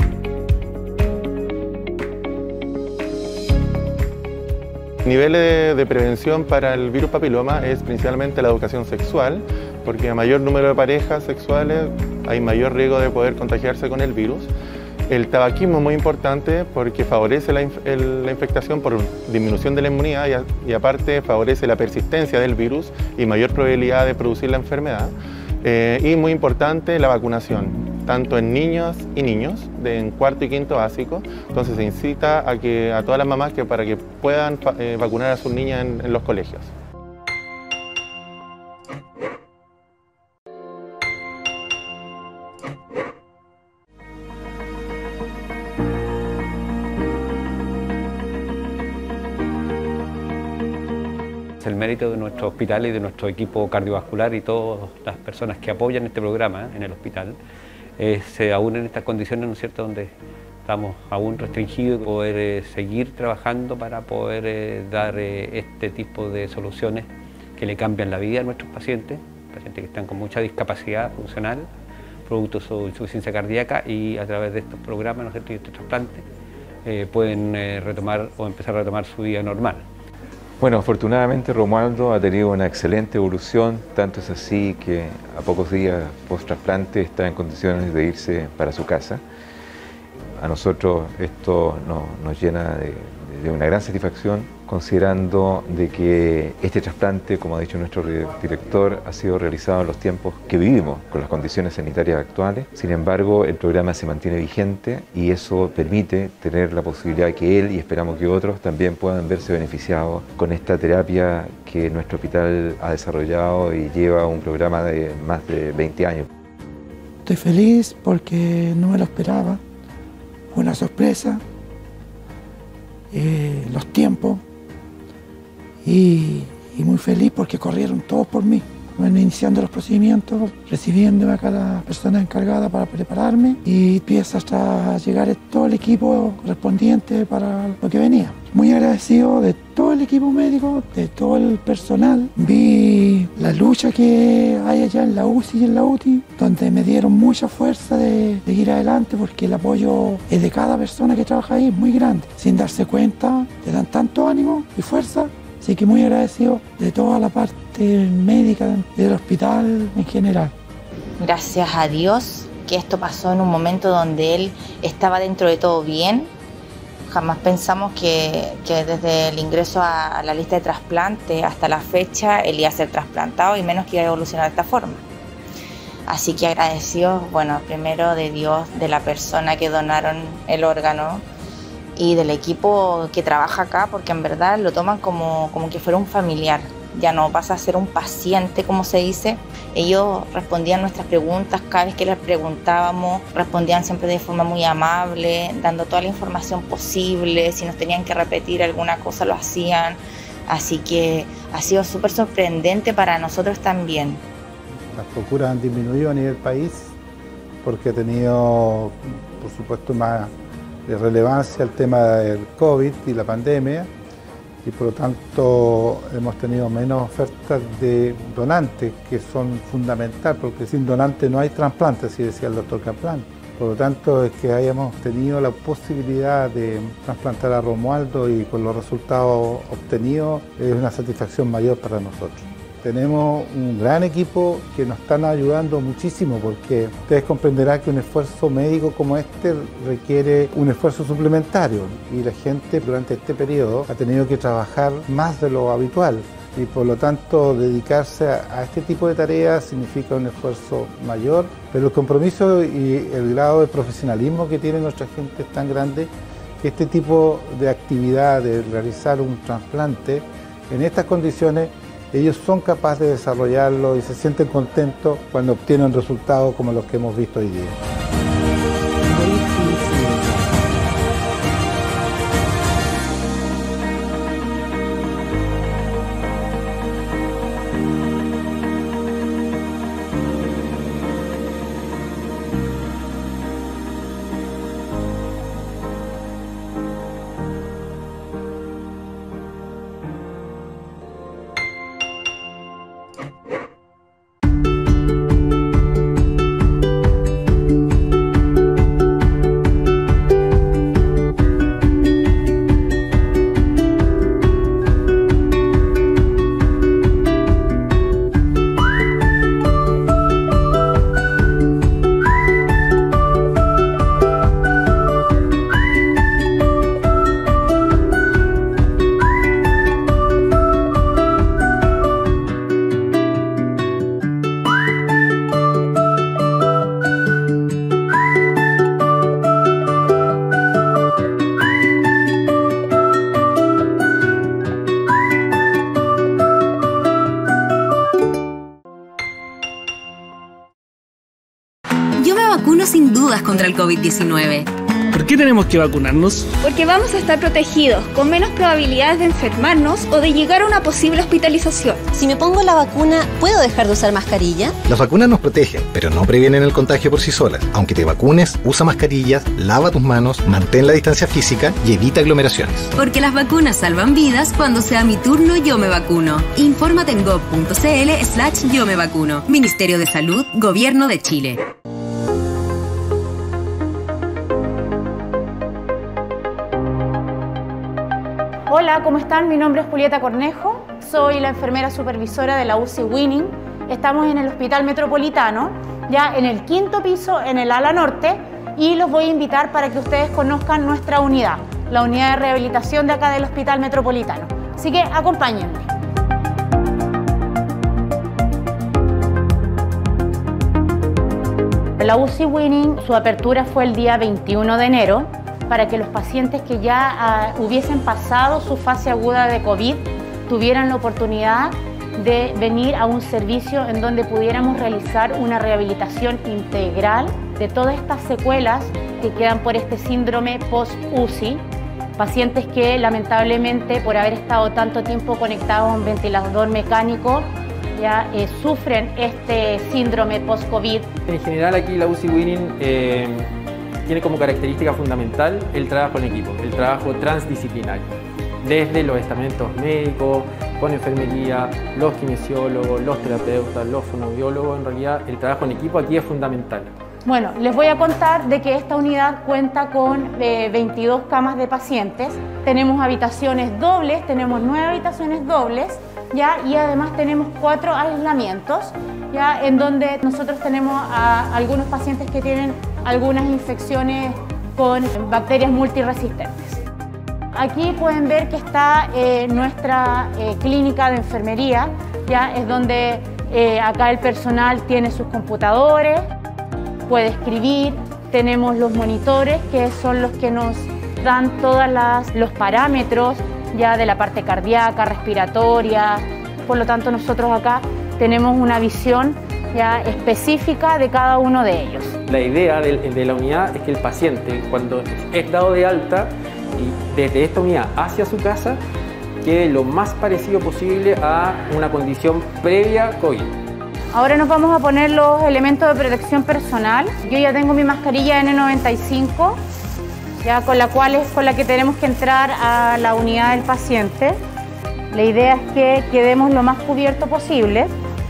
Niveles de prevención para el virus papiloma es principalmente la educación sexual, porque a mayor número de parejas sexuales hay mayor riesgo de poder contagiarse con el virus. El tabaquismo es muy importante porque favorece la infectación por disminución de la inmunidad y aparte favorece la persistencia del virus y mayor probabilidad de producir la enfermedad. Y muy importante la vacunación, tanto en niños y niños, en cuarto y quinto básico. Entonces se incita a todas las mamás para que puedan vacunar a sus niñas en los colegios. Es el mérito de nuestro hospital y de nuestro equipo cardiovascular y todas las personas que apoyan este programa en el hospital. Aún en estas condiciones, ¿no es cierto?, donde estamos aún restringidos, poder seguir trabajando para poder dar este tipo de soluciones que le cambian la vida a nuestros pacientes que están con mucha discapacidad funcional, producto de su insuficiencia cardíaca, y a través de estos programas, ¿no es cierto?, y este trasplante, pueden retomar o empezar a retomar su vida normal. Bueno, afortunadamente Romualdo ha tenido una excelente evolución, tanto es así que a pocos días post-trasplante está en condiciones de irse para su casa. A nosotros esto nos llena de una gran satisfacción, considerando de que este trasplante, como ha dicho nuestro director, ha sido realizado en los tiempos que vivimos, con las condiciones sanitarias actuales. Sin embargo, el programa se mantiene vigente y eso permite tener la posibilidad que él, y esperamos que otros, también puedan verse beneficiados con esta terapia que nuestro hospital ha desarrollado y lleva un programa de más de 20 años. Estoy feliz porque no me lo esperaba, fue una sorpresa, los tiempos, y muy feliz porque corrieron todos por mí. Bueno, iniciando los procedimientos, recibiéndome a cada persona encargada para prepararme, y empieza hasta llegar todo el equipo correspondiente para lo que venía. Muy agradecido de todo el equipo médico, de todo el personal. Vi la lucha que hay allá en la UCI y en la UTI, donde me dieron mucha fuerza de seguir adelante, porque el apoyo es de cada persona que trabaja ahí, muy grande. Sin darse cuenta, te dan tanto ánimo y fuerza. Así que muy agradecido de toda la parte médica del hospital en general. Gracias a Dios que esto pasó en un momento donde él estaba dentro de todo bien. Jamás pensamos que desde el ingreso a la lista de trasplante hasta la fecha él iba a ser trasplantado, y menos que iba a evolucionar de esta forma. Así que agradecidos, bueno, primero de Dios, de la persona que donaron el órgano, y del equipo que trabaja acá, porque en verdad lo toman como que fuera un familiar. Ya no pasa a ser un paciente, como se dice. Ellos respondían nuestras preguntas, cada vez que les preguntábamos, respondían siempre de forma muy amable, dando toda la información posible. Si nos tenían que repetir alguna cosa, lo hacían. Así que ha sido súper sorprendente para nosotros también. Las procuras han disminuido a nivel país porque ha tenido, por supuesto, más de relevancia el tema del COVID y la pandemia, y por lo tanto hemos tenido menos ofertas de donantes, que son fundamental, porque sin donantes no hay trasplante, así decía el doctor Kaplan. Por lo tanto, es que hayamos tenido la posibilidad de trasplantar a Romualdo, y con los resultados obtenidos es una satisfacción mayor para nosotros. Tenemos un gran equipo que nos están ayudando muchísimo, porque ustedes comprenderán que un esfuerzo médico como este requiere un esfuerzo suplementario, y la gente durante este periodo ha tenido que trabajar más de lo habitual, y por lo tanto dedicarse a este tipo de tareas significa un esfuerzo mayor, pero el compromiso y el grado de profesionalismo que tiene nuestra gente es tan grande que este tipo de actividad de realizar un trasplante en estas condiciones, ellos son capaces de desarrollarlo y se sienten contentos cuando obtienen resultados como los que hemos visto hoy día. Sin dudas contra el COVID-19, ¿Por qué tenemos que vacunarnos? Porque vamos a estar protegidos, con menos probabilidades de enfermarnos o de llegar a una posible hospitalización. Si me pongo la vacuna, ¿puedo dejar de usar mascarilla? Las vacunas nos protegen, pero no previenen el contagio por sí solas. Aunque te vacunes, usa mascarillas, lava tus manos, mantén la distancia física y evita aglomeraciones. Porque las vacunas salvan vidas. Cuando sea mi turno, yo me vacuno. Infórmate en gov.cl/yo me vacuno. Ministerio de Salud, Gobierno de Chile. Hola, ¿cómo están? Mi nombre es Julieta Cornejo, soy la enfermera supervisora de la UCI Winning. Estamos en el Hospital Metropolitano, ya en el 5º piso, en el ala norte, y los voy a invitar para que ustedes conozcan nuestra unidad, la unidad de rehabilitación de acá del Hospital Metropolitano. Así que acompáñenme. La UCI Winning, su apertura fue el día 21 de enero, para que los pacientes que ya hubiesen pasado su fase aguda de COVID tuvieran la oportunidad de venir a un servicio en donde pudiéramos realizar una rehabilitación integral de todas estas secuelas que quedan por este síndrome post-UCI, pacientes que lamentablemente por haber estado tanto tiempo conectados a un ventilador mecánico ya sufren este síndrome post-COVID. En general aquí la UCI Winning tiene como característica fundamental el trabajo en equipo, el trabajo transdisciplinario, desde los estamentos médicos, con enfermería, los kinesiólogos, los terapeutas, los fonoaudiólogos. En realidad el trabajo en equipo aquí es fundamental. Bueno, les voy a contar de que esta unidad cuenta con 22 camas de pacientes, tenemos habitaciones dobles, tenemos 9 habitaciones dobles, ¿ya? Y además tenemos 4 aislamientos, ¿ya? En donde nosotros tenemos a algunos pacientes que tienen algunas infecciones con bacterias multiresistentes. Aquí pueden ver que está nuestra clínica de enfermería, ¿ya? Es donde acá el personal tiene sus computadores, puede escribir, tenemos los monitores que son los que nos dan todos los parámetros ya de la parte cardíaca, respiratoria. Por lo tanto, nosotros acá tenemos una visión ya específica de cada uno de ellos. La idea de la unidad es que el paciente, cuando es dado de alta y desde esta unidad hacia su casa, quede lo más parecido posible a una condición previa COVID. Ahora nos vamos a poner los elementos de protección personal. Yo ya tengo mi mascarilla N95, ya con la que tenemos que entrar a la unidad del paciente. La idea es que quedemos lo más cubierto posible.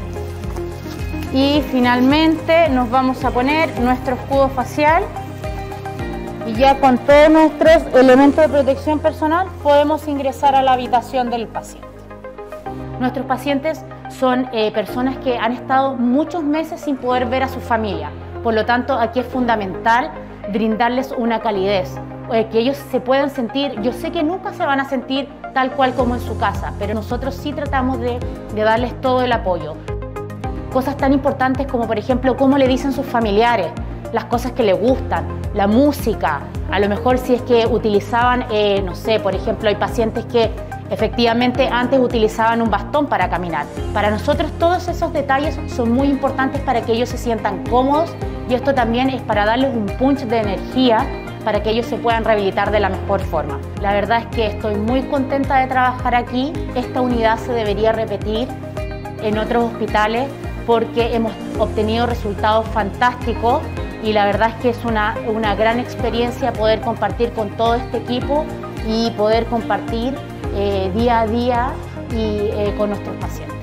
Y finalmente nos vamos a poner nuestro escudo facial. Y ya con todos nuestros elementos de protección personal podemos ingresar a la habitación del paciente. Nuestros pacientes son personas que han estado muchos meses sin poder ver a su familia. Por lo tanto, aquí es fundamental brindarles una calidez, que ellos se puedan sentir, yo sé que nunca se van a sentir tal cual como en su casa, pero nosotros sí tratamos de darles todo el apoyo. Cosas tan importantes como, por ejemplo, cómo le dicen sus familiares, las cosas que les gustan, la música, a lo mejor si es que utilizaban, no sé, por ejemplo, hay pacientes que efectivamente antes utilizaban un bastón para caminar. Para nosotros todos esos detalles son muy importantes para que ellos se sientan cómodos y esto también es para darles un punch de energía para que ellos se puedan rehabilitar de la mejor forma. La verdad es que estoy muy contenta de trabajar aquí. Esta unidad se debería repetir en otros hospitales porque hemos obtenido resultados fantásticos y la verdad es que es una gran experiencia poder compartir con todo este equipo y poder compartir día a día y con nuestros pacientes.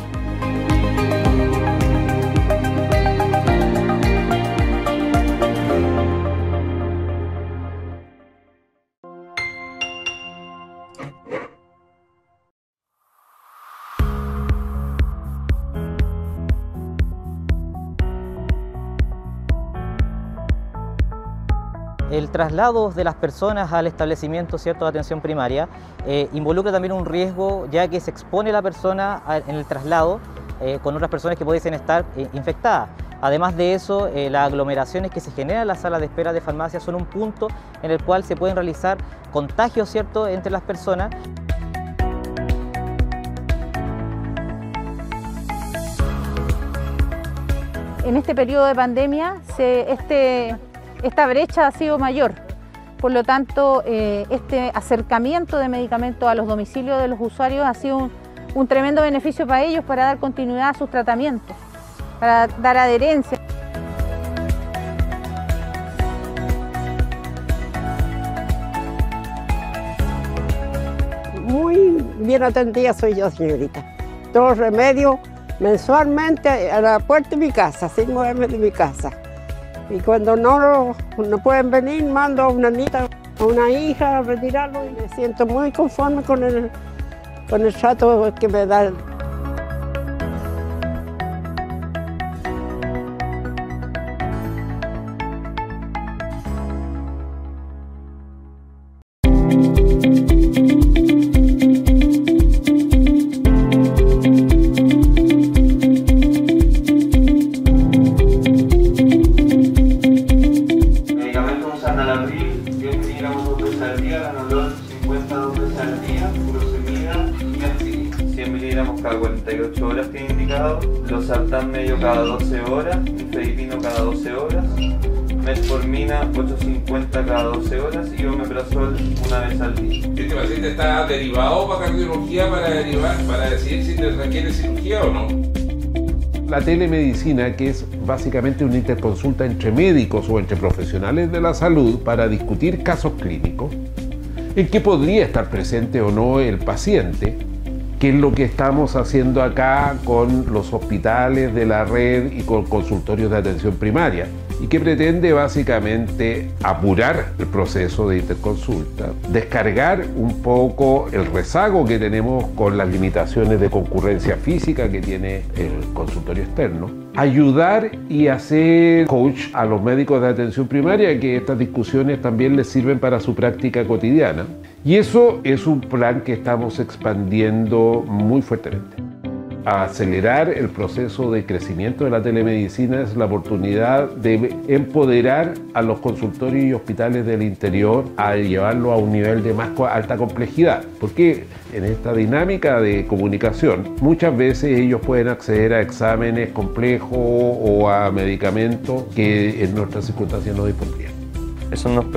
El traslado de las personas al establecimiento, ¿cierto?, de atención primaria involucra también un riesgo, ya que se expone la persona en el traslado con otras personas que pudiesen estar infectadas. Además de eso, las aglomeraciones que se generan en las salas de espera de farmacia son un punto en el cual se pueden realizar contagios, ¿cierto?, entre las personas. En este periodo de pandemia, esta brecha ha sido mayor. Por lo tanto, este acercamiento de medicamentos a los domicilios de los usuarios ha sido un tremendo beneficio para ellos para dar continuidad a sus tratamientos, para dar adherencia. Muy bien atendida soy yo, señorita. Todos los remedios mensualmente a la puerta de mi casa, sin moverme de mi casa. Y cuando no pueden venir, mando a una nieta, a una hija a retirarlo y me siento muy conforme con el trato que me da. Cada 48 horas tiene indicado, losartán medio cada 12 horas, nifedipino cada 12 horas, metformina 8.50 cada 12 horas y omeprazol una vez al día. ¿Este paciente está derivado para cardiología para decidir si requiere cirugía o no? La telemedicina, que es básicamente una interconsulta entre médicos o entre profesionales de la salud para discutir casos clínicos, en que podría estar presente o no el paciente, que es lo que estamos haciendo acá con los hospitales de la red y con consultorios de atención primaria, y que pretende básicamente apurar el proceso de interconsulta, descargar un poco el rezago que tenemos con las limitaciones de concurrencia física que tiene el consultorio externo, ayudar y hacer coach a los médicos de atención primaria, que estas discusiones también les sirven para su práctica cotidiana. Y eso es un plan que estamos expandiendo muy fuertemente. Acelerar el proceso de crecimiento de la telemedicina es la oportunidad de empoderar a los consultorios y hospitales del interior a llevarlo a un nivel de más alta complejidad, porque en esta dinámica de comunicación muchas veces ellos pueden acceder a exámenes complejos o a medicamentos que en nuestras circunstancias no dispondrían. Eso nos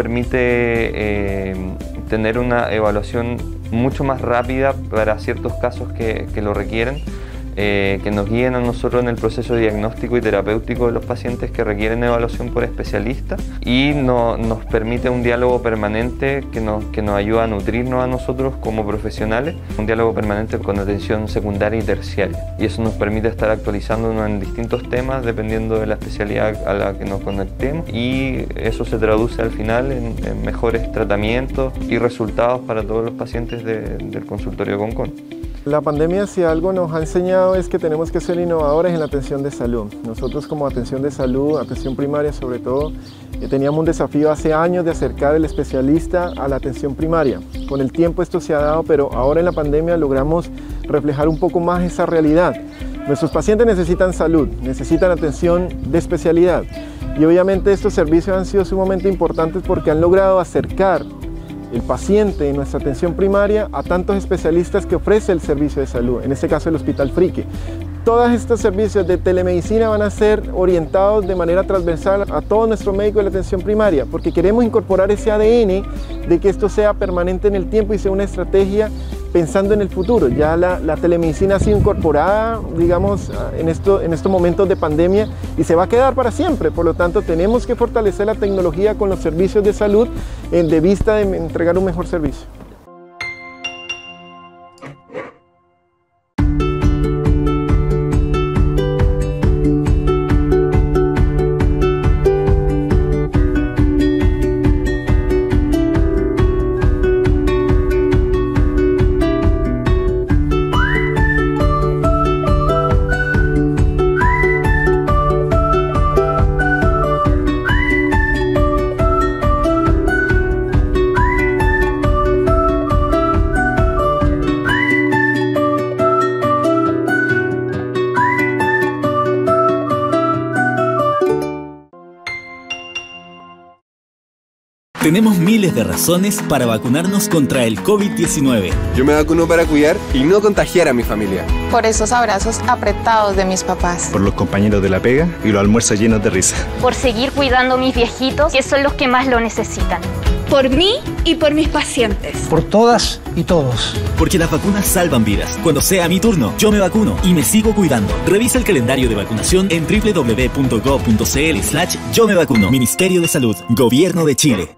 permite tener una evaluación mucho más rápida para ciertos casos que lo requieren, que nos guíen a nosotros en el proceso diagnóstico y terapéutico de los pacientes que requieren evaluación por especialista, y nos permite un diálogo permanente que nos ayuda a nutrirnos a nosotros como profesionales, un diálogo permanente con atención secundaria y terciaria, y eso nos permite estar actualizándonos en distintos temas dependiendo de la especialidad a la que nos conectemos, y eso se traduce al final en mejores tratamientos y resultados para todos los pacientes del consultorio Concon. La pandemia, si algo nos ha enseñado, es que tenemos que ser innovadores en la atención de salud. Nosotros como atención de salud, atención primaria sobre todo, teníamos un desafío hace años de acercar el especialista a la atención primaria. Con el tiempo esto se ha dado, pero ahora en la pandemia logramos reflejar un poco más esa realidad. Nuestros pacientes necesitan salud, necesitan atención de especialidad, y obviamente estos servicios han sido sumamente importantes porque han logrado acercar el paciente en nuestra atención primaria a tantos especialistas que ofrece el servicio de salud, en este caso el Hospital Frique. Todos estos servicios de telemedicina van a ser orientados de manera transversal a todos nuestros médicos de la atención primaria, porque queremos incorporar ese ADN de que esto sea permanente en el tiempo y sea una estrategia pensando en el futuro. Ya la telemedicina ha sido incorporada, digamos, en estos momentos de pandemia y se va a quedar para siempre. Por lo tanto, tenemos que fortalecer la tecnología con los servicios de salud de vista de entregar un mejor servicio. Tenemos miles de razones para vacunarnos contra el COVID-19. Yo me vacuno para cuidar y no contagiar a mi familia. Por esos abrazos apretados de mis papás. Por los compañeros de la pega y los almuerzos llenos de risa. Por seguir cuidando a mis viejitos, que son los que más lo necesitan. Por mí y por mis pacientes. Por todas y todos. Porque las vacunas salvan vidas. Cuando sea mi turno, yo me vacuno y me sigo cuidando. Revisa el calendario de vacunación en www.gov.cl/yo me vacuno. Ministerio de Salud, Gobierno de Chile.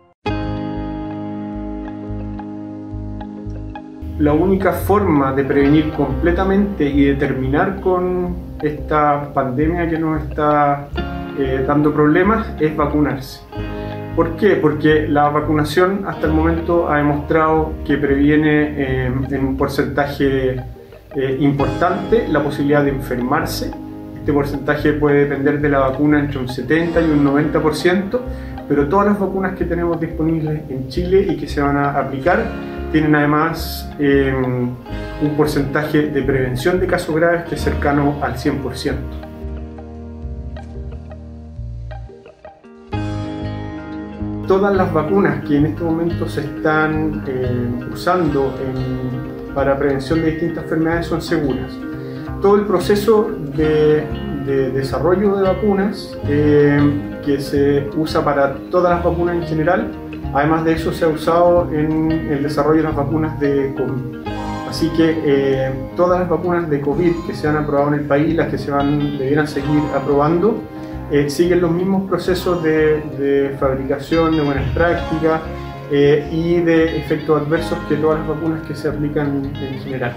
La única forma de prevenir completamente y de terminar con esta pandemia que nos está dando problemas es vacunarse. ¿Por qué? Porque la vacunación hasta el momento ha demostrado que previene en un porcentaje importante la posibilidad de enfermarse. Este porcentaje puede depender de la vacuna entre un 70 y un 90%, pero todas las vacunas que tenemos disponibles en Chile y que se van a aplicar tienen además un porcentaje de prevención de casos graves que es cercano al 100%. Todas las vacunas que en este momento se están usando para prevención de distintas enfermedades son seguras. Todo el proceso de desarrollo de vacunas que se usa para todas las vacunas en general, además de eso se ha usado en el desarrollo de las vacunas de COVID. Así que todas las vacunas de COVID que se han aprobado en el país, las que debieran seguir aprobando, siguen los mismos procesos de fabricación, de buenas prácticas y de efectos adversos que todas las vacunas que se aplican en general.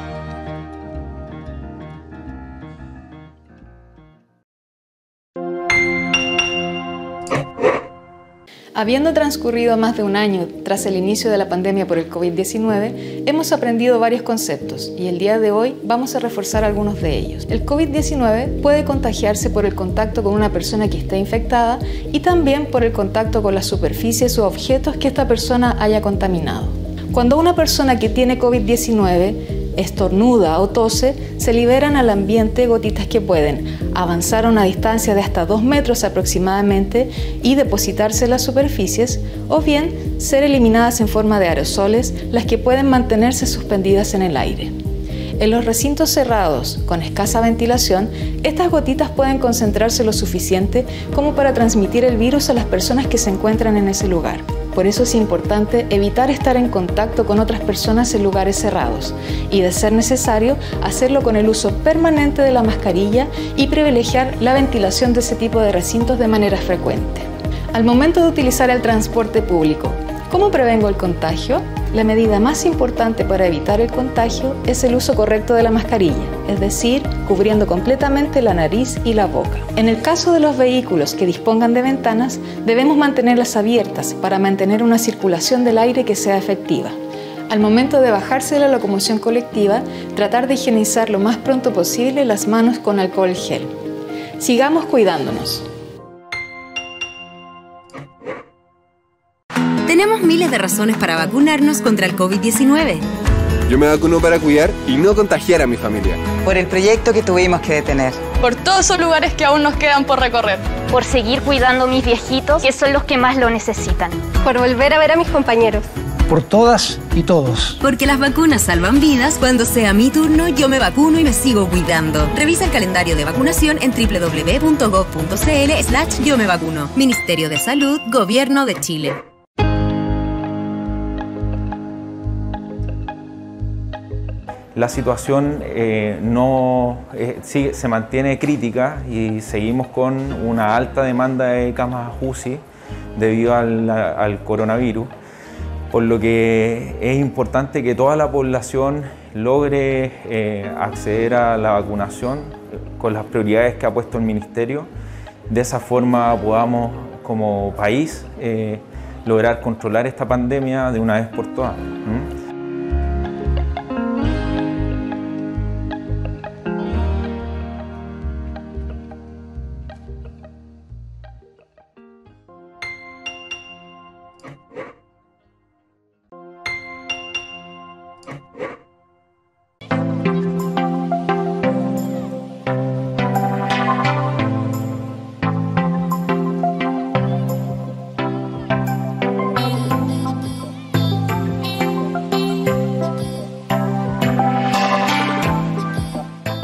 Habiendo transcurrido más de un año tras el inicio de la pandemia por el COVID-19, hemos aprendido varios conceptos y el día de hoy vamos a reforzar algunos de ellos. El COVID-19 puede contagiarse por el contacto con una persona que esté infectada y también por el contacto con las superficies o objetos que esta persona haya contaminado. Cuando una persona que tiene COVID-19 estornuda o tose, se liberan al ambiente gotitas que pueden avanzar a una distancia de hasta 2 metros aproximadamente y depositarse en las superficies, o bien ser eliminadas en forma de aerosoles, las que pueden mantenerse suspendidas en el aire. En los recintos cerrados, con escasa ventilación, estas gotitas pueden concentrarse lo suficiente como para transmitir el virus a las personas que se encuentran en ese lugar. Por eso es importante evitar estar en contacto con otras personas en lugares cerrados y, de ser necesario, hacerlo con el uso permanente de la mascarilla y privilegiar la ventilación de ese tipo de recintos de manera frecuente. Al momento de utilizar el transporte público, ¿cómo prevengo el contagio? La medida más importante para evitar el contagio es el uso correcto de la mascarilla, es decir, cubriendo completamente la nariz y la boca. En el caso de los vehículos que dispongan de ventanas, debemos mantenerlas abiertas para mantener una circulación del aire que sea efectiva. Al momento de bajarse de la locomoción colectiva, tratar de higienizar lo más pronto posible las manos con alcohol gel. Sigamos cuidándonos. Tenemos miles de razones para vacunarnos contra el COVID-19. Yo me vacuno para cuidar y no contagiar a mi familia. Por el proyecto que tuvimos que detener. Por todos esos lugares que aún nos quedan por recorrer. Por seguir cuidando a mis viejitos, que son los que más lo necesitan. Por volver a ver a mis compañeros. Por todas y todos. Porque las vacunas salvan vidas. Cuando sea mi turno, yo me vacuno y me sigo cuidando. Revisa el calendario de vacunación en www.gov.cl/yo me vacuno. Ministerio de Salud, Gobierno de Chile. La situación se mantiene crítica y seguimos con una alta demanda de camas UCI debido al coronavirus, por lo que es importante que toda la población logre acceder a la vacunación con las prioridades que ha puesto el Ministerio. De esa forma podamos, como país, lograr controlar esta pandemia de una vez por todas.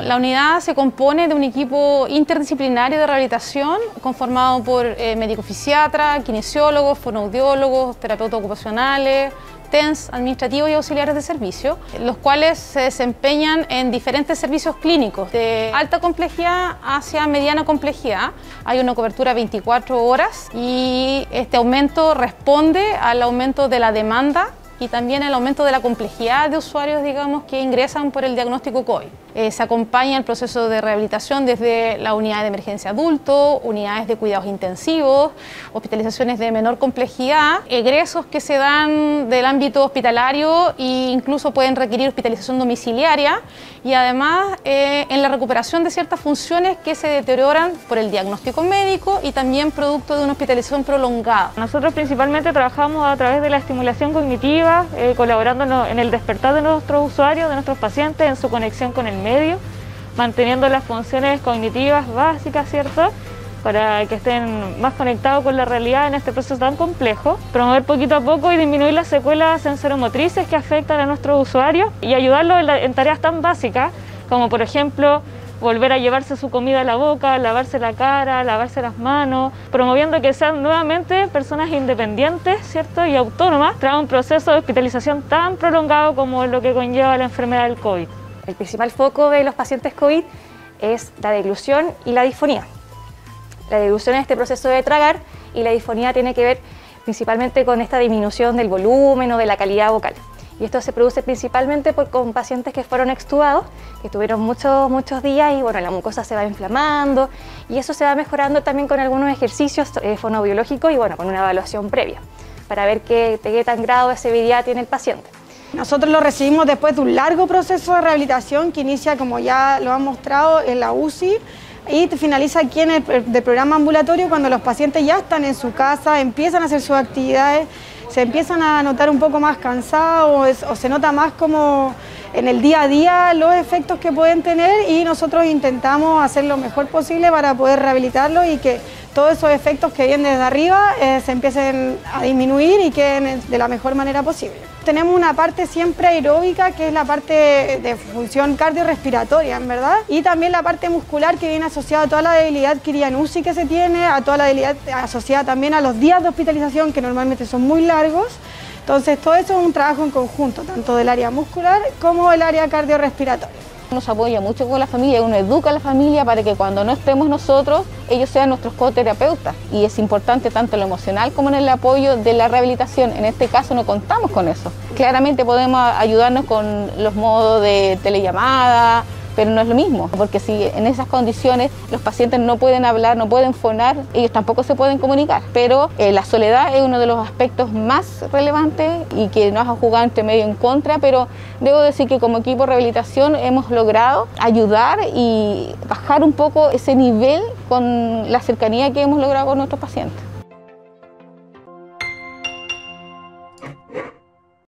La unidad se compone de un equipo interdisciplinario de rehabilitación conformado por médicos fisiatras, kinesiólogos, fonoaudiólogos, terapeutas ocupacionales, TENS, administrativos y auxiliares de servicio, los cuales se desempeñan en diferentes servicios clínicos de alta complejidad hacia mediana complejidad. Hay una cobertura 24 horas y este aumento responde al aumento de la demanda y también el aumento de la complejidad de usuarios, digamos, que ingresan por el diagnóstico COVID. Se acompaña el proceso de rehabilitación desde la unidad de emergencia adulto, unidades de cuidados intensivos, hospitalizaciones de menor complejidad, egresos que se dan del ámbito hospitalario e incluso pueden requerir hospitalización domiciliaria y además en la recuperación de ciertas funciones que se deterioran por el diagnóstico médico y también producto de una hospitalización prolongada. Nosotros principalmente trabajamos a través de la estimulación cognitiva, colaborando en el despertar de nuestros usuarios, de nuestros pacientes, en su conexión con el medio, manteniendo las funciones cognitivas básicas, ¿cierto?, para que estén más conectados con la realidad en este proceso tan complejo, promover poquito a poco y disminuir las secuelas sensoromotrices que afectan a nuestros usuarios y ayudarlos en tareas tan básicas como, por ejemplo, volver a llevarse su comida a la boca, lavarse la cara, lavarse las manos, promoviendo que sean nuevamente personas independientes, ¿cierto?, y autónomas tras un proceso de hospitalización tan prolongado como lo que conlleva la enfermedad del COVID. El principal foco de los pacientes COVID es la deglución y la disfonía. La deglución es este proceso de tragar y la disfonía tiene que ver principalmente con esta disminución del volumen o de la calidad vocal. Y esto se produce principalmente con pacientes que fueron extubados, que tuvieron muchos días y bueno, la mucosa se va inflamando y eso se va mejorando también con algunos ejercicios fonoaudiológicos y bueno, con una evaluación previa para ver qué tan grado de severidad tiene el paciente. Nosotros lo recibimos después de un largo proceso de rehabilitación que inicia, como ya lo han mostrado, en la UCI y finaliza aquí en el programa ambulatorio cuando los pacientes ya están en su casa, empiezan a hacer sus actividades, se empiezan a notar un poco más cansados o se nota más como en el día a día los efectos que pueden tener y nosotros intentamos hacer lo mejor posible para poder rehabilitarlos y que todos esos efectos que vienen desde arriba se empiecen a disminuir y queden de la mejor manera posible. Tenemos una parte siempre aeróbica, que es la parte de función cardiorrespiratoria, en verdad, y también la parte muscular que viene asociada a toda la debilidad adquirida en UCI que se tiene, a toda la debilidad asociada también a los días de hospitalización, que normalmente son muy largos. Entonces, todo eso es un trabajo en conjunto, tanto del área muscular como del área cardiorrespiratoria. Nos apoya mucho con la familia, uno educa a la familia para que cuando no estemos nosotros, ellos sean nuestros coterapeutas. Y es importante tanto en lo emocional como en el apoyo de la rehabilitación. En este caso no contamos con eso. Claramente podemos ayudarnos con los modos de telellamada, pero no es lo mismo, porque si en esas condiciones los pacientes no pueden hablar, no pueden fonar, ellos tampoco se pueden comunicar. Pero la soledad es uno de los aspectos más relevantes y que nos ha jugado entre medio en contra, pero debo decir que como equipo de rehabilitación hemos logrado ayudar y bajar un poco ese nivel con la cercanía que hemos logrado con nuestros pacientes.